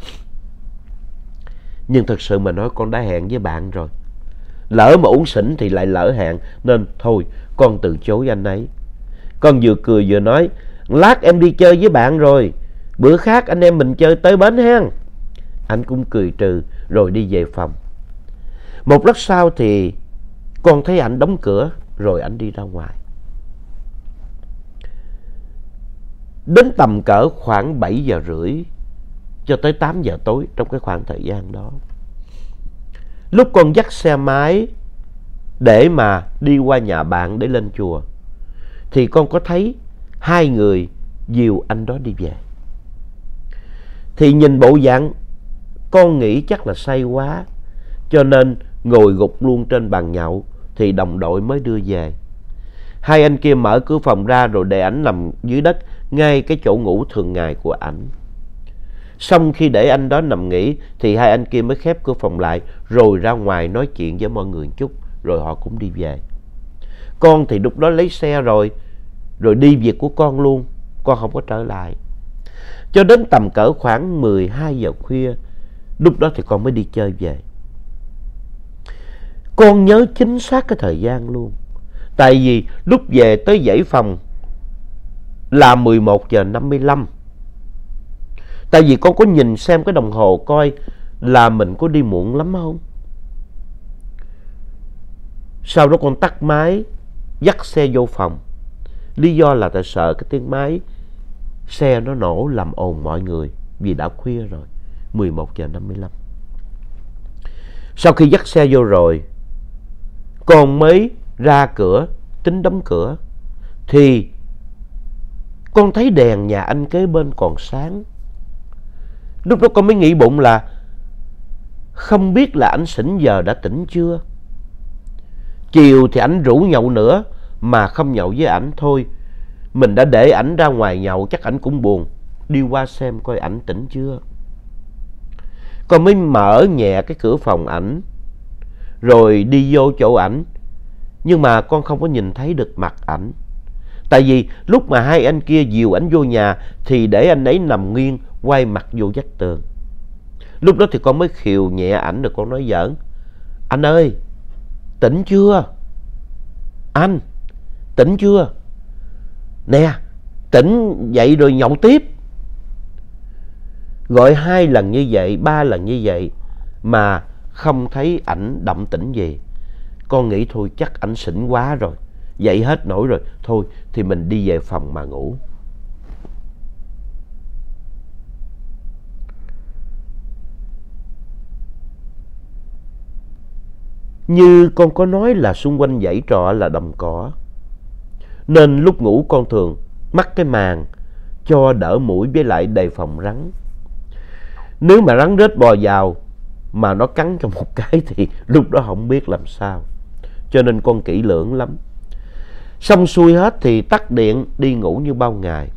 Nhưng thật sự mà nói, con đã hẹn với bạn rồi, lỡ mà uống xỉn thì lại lỡ hẹn, nên thôi con từ chối anh ấy. Con vừa cười vừa nói: Lát em đi chơi với bạn rồi, bữa khác anh em mình chơi tới bến hen. Anh cũng cười trừ rồi đi về phòng. Một lát sau thì con thấy ảnh đóng cửa rồi ảnh đi ra ngoài. Đến tầm cỡ khoảng bảy giờ rưỡi cho tới tám giờ tối, trong cái khoảng thời gian đó, lúc con dắt xe máy để mà đi qua nhà bạn để lên chùa, thì con có thấy hai người dìu anh đó đi về. Thì nhìn bộ dạng, con nghĩ chắc là say quá, cho nên ngồi gục luôn trên bàn nhậu, thì đồng đội mới đưa về. Hai anh kia mở cửa phòng ra rồi để ảnh nằm dưới đất ngay cái chỗ ngủ thường ngày của ảnh. Xong khi để anh đó nằm nghỉ thì hai anh kia mới khép cửa phòng lại rồi ra ngoài nói chuyện với mọi người chút, rồi họ cũng đi về. Con thì lúc đó lấy xe rồi, rồi đi việc của con luôn, con không có trở lại. Cho đến tầm cỡ khoảng mười hai giờ khuya, lúc đó thì con mới đi chơi về. Con nhớ chính xác cái thời gian luôn. Tại vì lúc về tới dãy phòng là mười một giờ năm mươi lăm. Tại vì con có nhìn xem cái đồng hồ coi là mình có đi muộn lắm không. Sau đó con tắt máy, dắt xe vô phòng. Lý do là tại sợ cái tiếng máy xe nó nổ làm ồn mọi người, vì đã khuya rồi, mười một giờ năm mươi lăm. Sau khi dắt xe vô rồi, con mới ra cửa tính đóng cửa, thì con thấy đèn nhà anh kế bên còn sáng. Lúc đó con mới nghĩ bụng là không biết là anh Sỉnh giờ đã tỉnh chưa. Chiều thì ảnh rủ nhậu nữa mà không nhậu với ảnh thôi. Mình đã để ảnh ra ngoài nhậu, chắc ảnh cũng buồn, đi qua xem coi ảnh tỉnh chưa. Con mới mở nhẹ cái cửa phòng ảnh, rồi đi vô chỗ ảnh. Nhưng mà con không có nhìn thấy được mặt ảnh. Tại vì lúc mà hai anh kia dìu ảnh vô nhà thì để anh ấy nằm nghiêng, quay mặt vô vách tường. Lúc đó thì con mới khều nhẹ ảnh rồi con nói giỡn: anh ơi, tỉnh chưa? Anh, tỉnh chưa? Nè, tỉnh dậy rồi nhậu tiếp. Gọi hai lần như vậy, ba lần như vậy mà không thấy ảnh động tĩnh gì. Con nghĩ thôi chắc ảnh xỉn quá rồi, dậy hết nổi rồi, thôi thì mình đi về phòng mà ngủ. Như con có nói là xung quanh dãy trọ là đồng cỏ, nên lúc ngủ con thường mắc cái màn cho đỡ muỗi, với lại đề phòng rắn. Nếu mà rắn rết bò vào mà nó cắn cho một cái thì lúc đó không biết làm sao. Cho nên con kỹ lưỡng lắm. Xong xuôi hết thì tắt điện đi ngủ như bao ngày.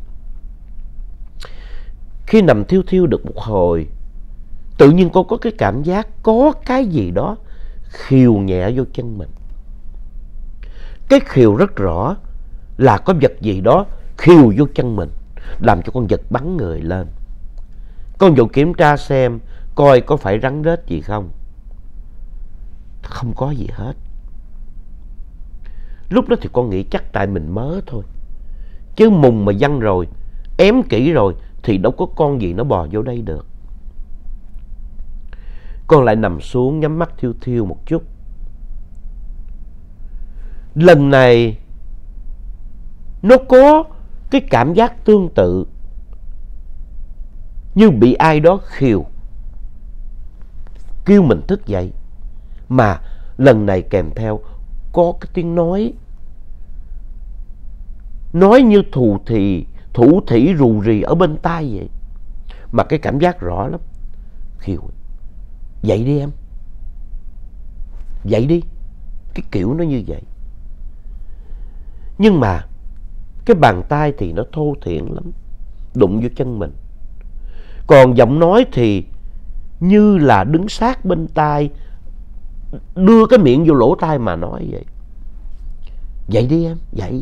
Khi nằm thiêu thiêu được một hồi, tự nhiên con có cái cảm giác có cái gì đó khều nhẹ vô chân mình. Cái khều rất rõ là có vật gì đó khều vô chân mình, làm cho con giật bắn người lên. Con vô kiểm tra xem coi có phải rắn rết gì không. Không có gì hết. Lúc đó thì con nghĩ chắc tại mình mớ thôi. Chứ mùng mà văng rồi, ém kỹ rồi thì đâu có con gì nó bò vô đây được. Con lại nằm xuống nhắm mắt thiêu thiêu một chút. Lần này nó có cái cảm giác tương tự như bị ai đó khều, kêu mình thức dậy. Mà lần này kèm theo có cái tiếng nói, nói như thù thì thủ thỉ rù rì ở bên tai vậy. Mà cái cảm giác rõ lắm. Khều: dậy đi em, dậy đi. Cái kiểu nó như vậy. Nhưng mà cái bàn tay thì nó thô thiển lắm, đụng vô chân mình. Còn giọng nói thì như là đứng sát bên tai, đưa cái miệng vô lỗ tai mà nói vậy. Dậy đi em, dậy.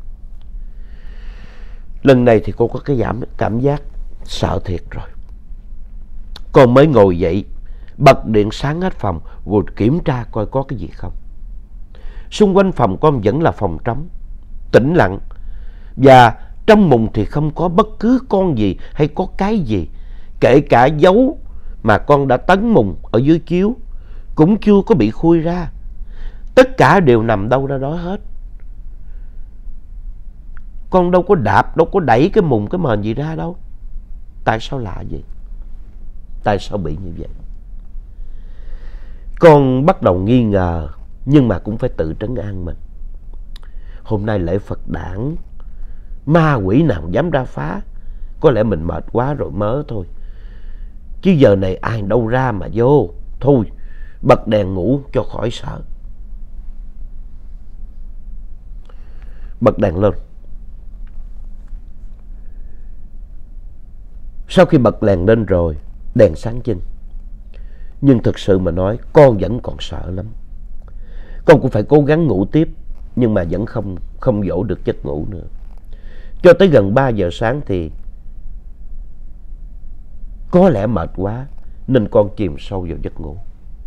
Lần này thì cô có cái cảm, cảm giác sợ thiệt rồi. Con mới ngồi dậy, bật điện sáng hết phòng, rồi kiểm tra coi có cái gì không. Xung quanh phòng con vẫn là phòng trống, tĩnh lặng. Và Trong mùng thì không có bất cứ con gì hay có cái gì. Kể cả dấu mà con đã tấn mùng ở dưới chiếu cũng chưa có bị khui ra. Tất cả đều nằm đâu ra đó hết. Con đâu có đạp, đâu có đẩy cái mùng cái mền gì ra đâu. Tại sao lạ vậy? Tại sao bị như vậy? Con bắt đầu nghi ngờ, nhưng mà cũng phải tự trấn an mình. Hôm nay lễ Phật đản, ma quỷ nào dám ra phá. Có lẽ mình mệt quá rồi mớ thôi. Chứ giờ này ai đâu ra mà vô. Thôi, bật đèn ngủ cho khỏi sợ. Bật đèn lên. Sau khi bật đèn lên rồi, đèn sáng chưng. Nhưng thực sự mà nói, con vẫn còn sợ lắm. Con cũng phải cố gắng ngủ tiếp, nhưng mà vẫn không, không dỗ được giấc ngủ nữa. Cho tới gần ba giờ sáng thì có lẽ mệt quá, nên con chìm sâu vào giấc ngủ.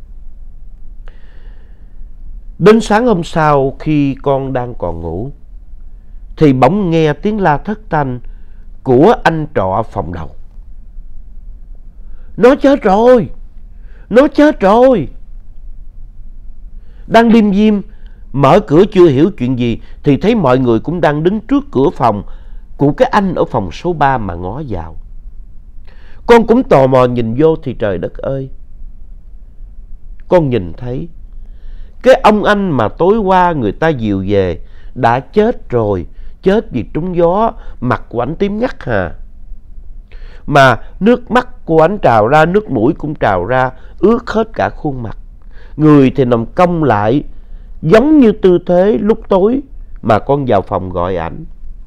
Đến sáng hôm sau, khi con đang còn ngủ, thì bỗng nghe tiếng la thất thanh của anh trọ phòng đầu. Nó chết rồi! Nó chết rồi! Đang lim dim, mở cửa chưa hiểu chuyện gì, thì thấy mọi người cũng đang đứng trước cửa phòng của cái anh ở phòng số ba mà ngó vào. Con cũng tò mò nhìn vô thì trời đất ơi! Con nhìn thấy cái ông anh mà tối qua người ta dìu về đã chết rồi. Chết vì trúng gió, mặt của ảnh tím ngắt hà. Mà nước mắt của ảnh trào ra, nước mũi cũng trào ra, ướt hết cả khuôn mặt. Người thì nằm cong lại, giống như tư thế lúc tối mà con vào phòng gọi ảnh.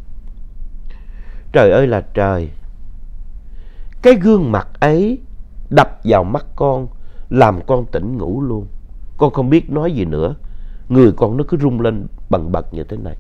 Trời ơi là trời! Cái gương mặt ấy đập vào mắt con, làm con tỉnh ngủ luôn. Con không biết nói gì nữa. Người con nó cứ rung lên bần bật như thế này.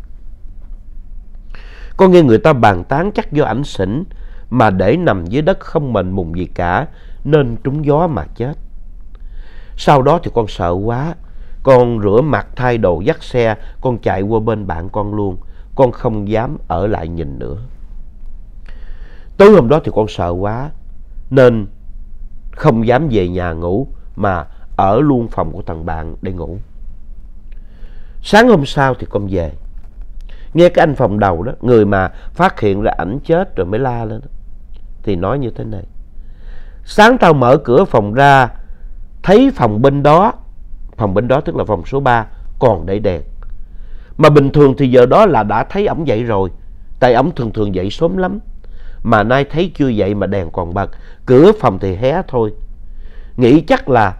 Con nghe người ta bàn tán chắc do ảnh xỉn mà để nằm dưới đất không mền mùng gì cả, nên trúng gió mà chết. Sau đó thì con sợ quá. Con rửa mặt thay đồ dắt xe, con chạy qua bên bạn con luôn. Con không dám ở lại nhìn nữa. Tối hôm đó thì con sợ quá, nên không dám về nhà ngủ mà ở luôn phòng của thằng bạn để ngủ. Sáng hôm sau thì con về. Nghe cái anh phòng đầu đó, người mà phát hiện ra ảnh chết rồi mới la lên đó, thì nói như thế này. Sáng tao mở cửa phòng ra, thấy phòng bên đó, phòng bên đó tức là phòng số ba, còn để đèn. Mà bình thường thì giờ đó là đã thấy ổng dậy rồi. Tại ổng thường thường dậy sớm lắm. Mà nay thấy chưa dậy mà đèn còn bật. Cửa phòng thì hé thôi. Nghĩ chắc là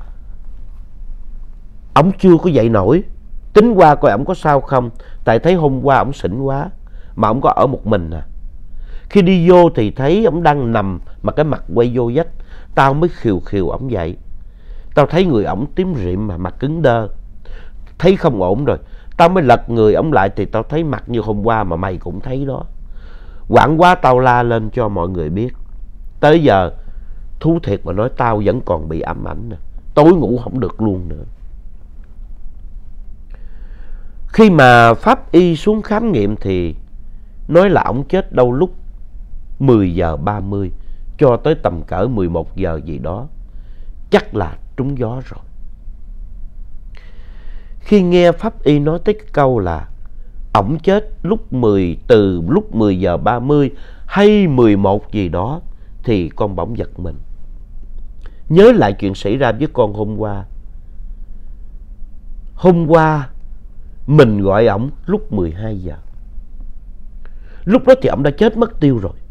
ổng chưa có dậy nổi. Tính qua coi ổng có sao không. Tại thấy hôm qua ổng xỉn quá, mà ổng có ở một mình à. Khi đi vô thì thấy ổng đang nằm mà cái mặt quay vô vách. Tao mới khiều khiều ổng dậy. Tao thấy người ổng tím rịm mà mặt cứng đơ. Thấy không ổn rồi. Tao mới lật người ổng lại thì tao thấy mặt như hôm qua mà mày cũng thấy đó. Hoảng quá tao la lên cho mọi người biết. Tới giờ thú thiệt mà nói tao vẫn còn bị ám ảnh nè. Tối ngủ không được luôn nữa. Khi mà pháp y xuống khám nghiệm thì nói là ổng chết đâu lúc mười giờ ba mươi cho tới tầm cỡ mười một giờ gì đó. Chắc là trúng gió rồi. Khi nghe pháp y nói tới cái câu là ổng chết lúc mười từ lúc mười giờ ba mươi hay mười một gì đó thì con bỗng giật mình. Nhớ lại chuyện xảy ra với con hôm qua. Hôm qua mình gọi ổng lúc mười hai giờ. Lúc đó thì ổng đã chết mất tiêu rồi.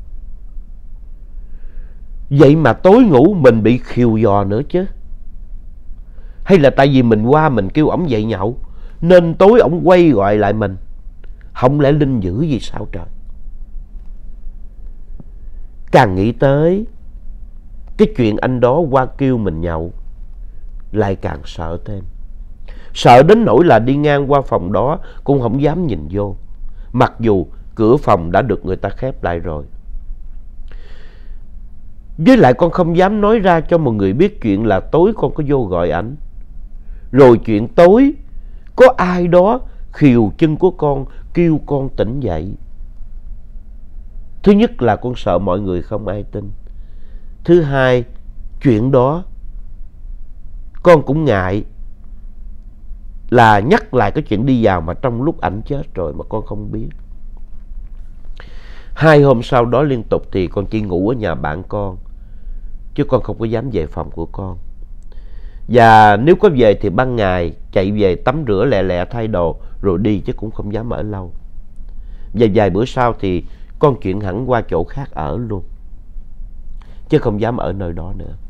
Vậy mà tối ngủ mình bị khiều dò nữa chứ. Hay là tại vì mình qua mình kêu ổng dậy nhậu, nên tối ổng quay gọi lại mình. Không lẽ linh dữ gì sao trời. Càng nghĩ tới cái chuyện anh đó qua kêu mình nhậu, lại càng sợ thêm. Sợ đến nỗi là đi ngang qua phòng đó cũng không dám nhìn vô, mặc dù cửa phòng đã được người ta khép lại rồi. Với lại con không dám nói ra cho mọi người biết chuyện là tối con có vô gọi ảnh. Rồi chuyện tối có ai đó khiều chân của con, kêu con tỉnh dậy. Thứ nhất là con sợ mọi người không ai tin. Thứ hai, chuyện đó con cũng ngại là nhắc lại cái chuyện đi vào mà trong lúc ảnh chết rồi mà con không biết. Hai hôm sau đó liên tục thì con chỉ ngủ ở nhà bạn con, chứ con không có dám về phòng của con. Và nếu có về thì ban ngày chạy về tắm rửa lẹ lẹ thay đồ rồi đi, chứ cũng không dám ở lâu. Và vài bữa sau thì con chuyển hẳn qua chỗ khác ở luôn, chứ không dám ở nơi đó nữa.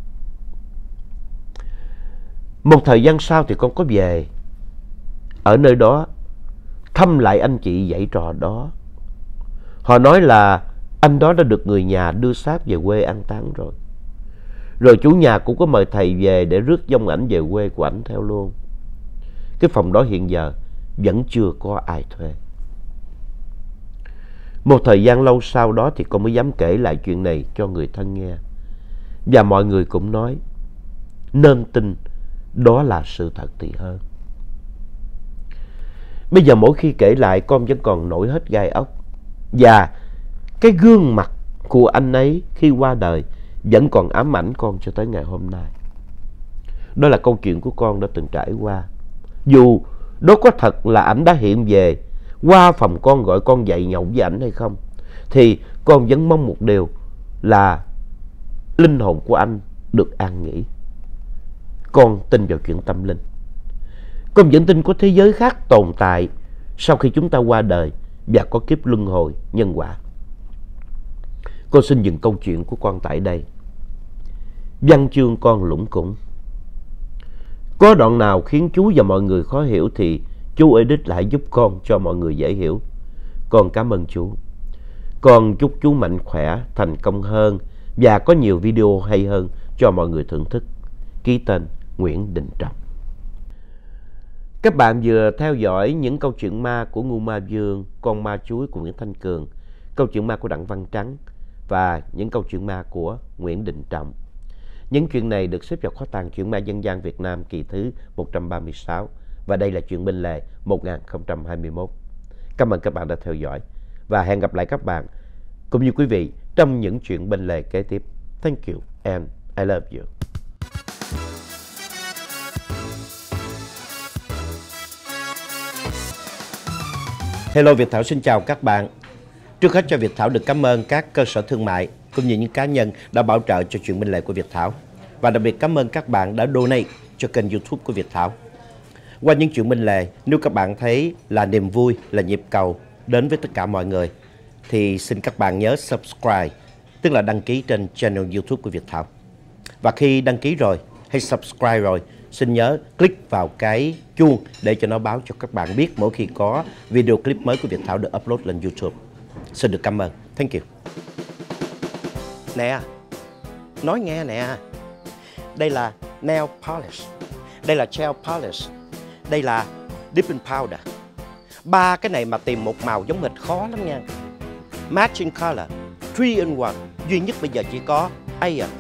Một thời gian sau thì con có về ở nơi đó thăm lại anh chị dạy trò đó. Họ nói là anh đó đã được người nhà đưa xác về quê an táng rồi. Rồi chủ nhà cũng có mời thầy về để rước vong ảnh về quê của ảnh theo luôn. Cái phòng đó hiện giờ vẫn chưa có ai thuê. Một thời gian lâu sau đó thì con mới dám kể lại chuyện này cho người thân nghe. Và mọi người cũng nói nên tin đó là sự thật thì hơn. Bây giờ mỗi khi kể lại con vẫn còn nổi hết gai ốc. Và cái gương mặt của anh ấy khi qua đời vẫn còn ám ảnh con cho tới ngày hôm nay. Đó là câu chuyện của con đã từng trải qua. Dù đó có thật là ảnh đã hiện về qua phòng con gọi con dậy nhậu với ảnh hay không, thì con vẫn mong một điều là linh hồn của anh được an nghỉ. Con tin vào chuyện tâm linh. Con vẫn tin có thế giới khác tồn tại sau khi chúng ta qua đời và có kiếp luân hồi nhân quả. Con xin dừng câu chuyện của con tại đây. Văn chương con lủng củng. Có đoạn nào khiến chú và mọi người khó hiểu thì chú edit lại giúp con cho mọi người dễ hiểu. Con cảm ơn chú. Con chúc chú mạnh khỏe, thành công hơn và có nhiều video hay hơn cho mọi người thưởng thức. Ký tên Nguyễn Đình Trọng. Các bạn vừa theo dõi những câu chuyện ma của Ngu Ma Vương, Con Ma Chuối của Nguyễn Thanh Cường, câu chuyện ma của Đặng Văn Trắng và những câu chuyện ma của Nguyễn Đình Trọng. Những chuyện này được xếp vào kho tàng truyện ma dân gian Việt Nam kỳ thứ một trăm ba mươi sáu và đây là chuyện bên lề một nghìn không trăm hai mươi mốt. Cảm ơn các bạn đã theo dõi và hẹn gặp lại các bạn cũng như quý vị trong những chuyện bên lề kế tiếp. Thank you and I love you. Hello, Việt Thảo xin chào các bạn. Trước hết cho Việt Thảo được cảm ơn các cơ sở thương mại cũng như những cá nhân đã bảo trợ cho chuyện bên lề của Việt Thảo. Và đặc biệt cảm ơn các bạn đã donate cho kênh YouTube của Việt Thảo. Qua những chuyện bên lề, nếu các bạn thấy là niềm vui, là nhịp cầu đến với tất cả mọi người, thì xin các bạn nhớ subscribe, tức là đăng ký trên channel YouTube của Việt Thảo. Và khi đăng ký rồi hay subscribe rồi, xin nhớ click vào cái chuông để cho nó báo cho các bạn biết mỗi khi có video clip mới của Việt Thảo được upload lên YouTube. Xin được cảm ơn. Thank you. Nè, nói nghe nè. Đây là nail polish, đây là gel polish, đây là dipping powder. Ba cái này mà tìm một màu giống hệt khó lắm nha. Matching color, three in one, duy nhất bây giờ chỉ có Aeon.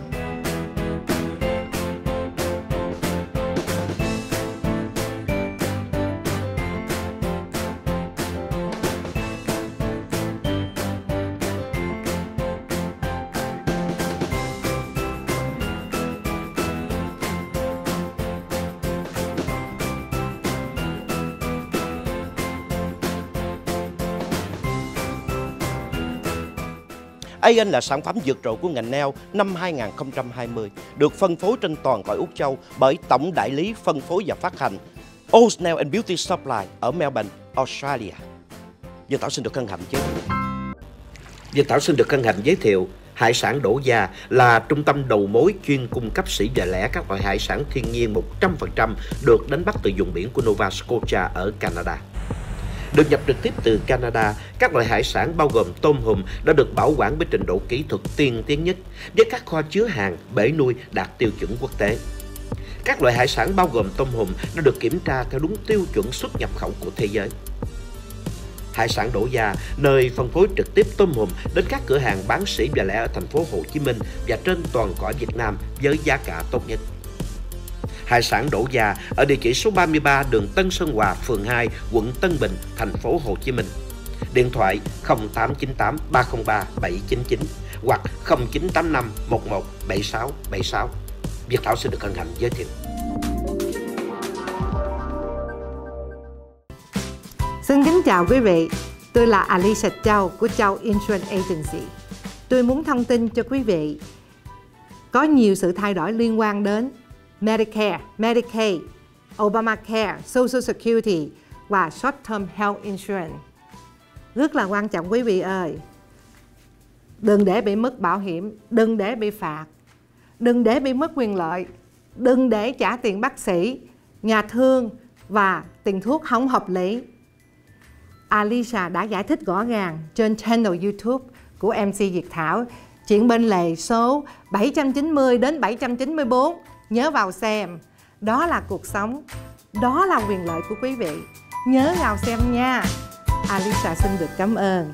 Aeon là sản phẩm vượt trội của ngành nail năm hai nghìn không trăm hai mươi, được phân phối trên toàn cõi Úc Châu bởi tổng đại lý phân phối và phát hành O's Nail and Beauty Supply ở Melbourne, Australia. Việt Thảo xin được hân hạnh chứ. Việt Thảo xin được hân hạnh giới thiệu Hải sản Đỗ Gia là trung tâm đầu mối chuyên cung cấp sỉ và lẻ các loại hải sản thiên nhiên một trăm phần trăm được đánh bắt từ vùng biển của Nova Scotia ở Canada. Được nhập trực tiếp từ Canada, các loại hải sản bao gồm tôm hùm đã được bảo quản với trình độ kỹ thuật tiên tiến nhất, với các kho chứa hàng, bể nuôi đạt tiêu chuẩn quốc tế. Các loại hải sản bao gồm tôm hùm đã được kiểm tra theo đúng tiêu chuẩn xuất nhập khẩu của thế giới. Hải sản Đỗ Gia, nơi phân phối trực tiếp tôm hùm đến các cửa hàng bán sỉ và lẻ ở thành phố Hồ Chí Minh và trên toàn cõi Việt Nam với giá cả tốt nhất. Hải sản Đỗ Gia ở địa chỉ số ba mươi ba đường Tân Sơn Hòa, phường hai, quận Tân Bình, thành phố Hồ Chí Minh. Điện thoại không tám chín tám ba không ba bảy chín chín hoặc không chín tám năm một một bảy sáu bảy sáu. Việt Thảo xin được hân hạnh giới thiệu. Xin kính chào quý vị, tôi là Alicia Châu của Châu Insurance Agency. Tôi muốn thông tin cho quý vị có nhiều sự thay đổi liên quan đến Medicare, Medicaid, Obamacare, Social Security và Short Term Health Insurance. Rất là quan trọng quý vị ơi. Đừng để bị mất bảo hiểm, đừng để bị phạt, đừng để bị mất quyền lợi, đừng để trả tiền bác sĩ, nhà thương và tiền thuốc không hợp lý. Alicia đã giải thích rõ ràng trên channel YouTube của em xê Việt Thảo, chuyện bên lề số bảy trăm chín mươi đến bảy trăm chín mươi tư. Nhớ vào xem. Đó là cuộc sống, đó là quyền lợi của quý vị. Nhớ vào xem nha. Alicia xin được cảm ơn.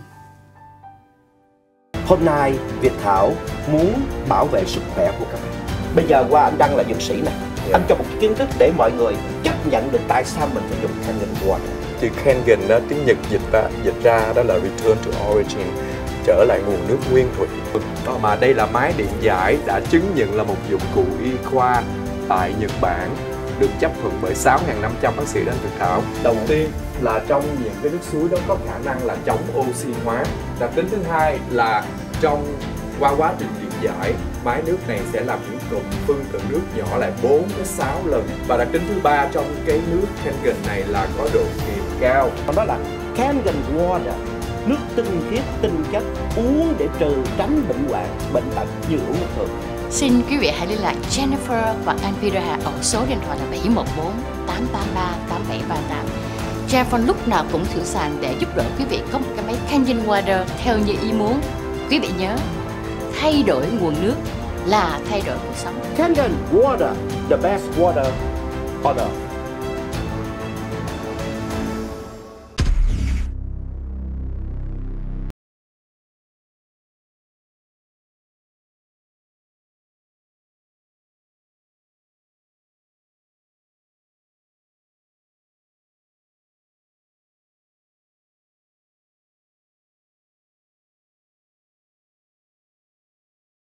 Hôm nay Việt Thảo muốn bảo vệ sức khỏe của các bạn. Bây giờ qua anh Đăng là dược sĩ này, yeah. Anh cho một kiến thức để mọi người chấp nhận được tại sao mình phải dùng Kangen Water. Chữ Kangen đó, tiếng Nhật dịch ra, dịch ra đó là Return to Origin, trở lại nguồn nước nguyên thủy. Mà đây là máy điện giải đã chứng nhận là một dụng cụ y khoa tại Nhật Bản, được chấp thuận bởi sáu nghìn năm trăm bác sĩ đến Việt Thảo. Đầu tiên là trong những cái nước suối đó có khả năng là chống oxy hóa. Đặc tính thứ hai là trong qua quá trình điện giải, máy nước này sẽ làm những cụm phân tử nước nhỏ lại bốn đến sáu lần. Và đặc tính thứ ba trong cái nước Kangen này là có độ kiềm cao. Đó là Kangen Water, nước tinh khiết tinh chất, uống để trừ tránh bệnh hoạn, bệnh tật như uống nước thường. Xin quý vị hãy liên lạc Jennifer và anh Peter Hà ở số điện thoại là bảy một bốn tám tám ba tám bảy ba tám. Jennifer lúc nào cũng sẵn sàng để giúp đỡ quý vị có một cái máy Kangen Water theo như ý muốn. Quý vị nhớ, thay đổi nguồn nước là thay đổi cuộc sống. Kangen Water, the best water on earth.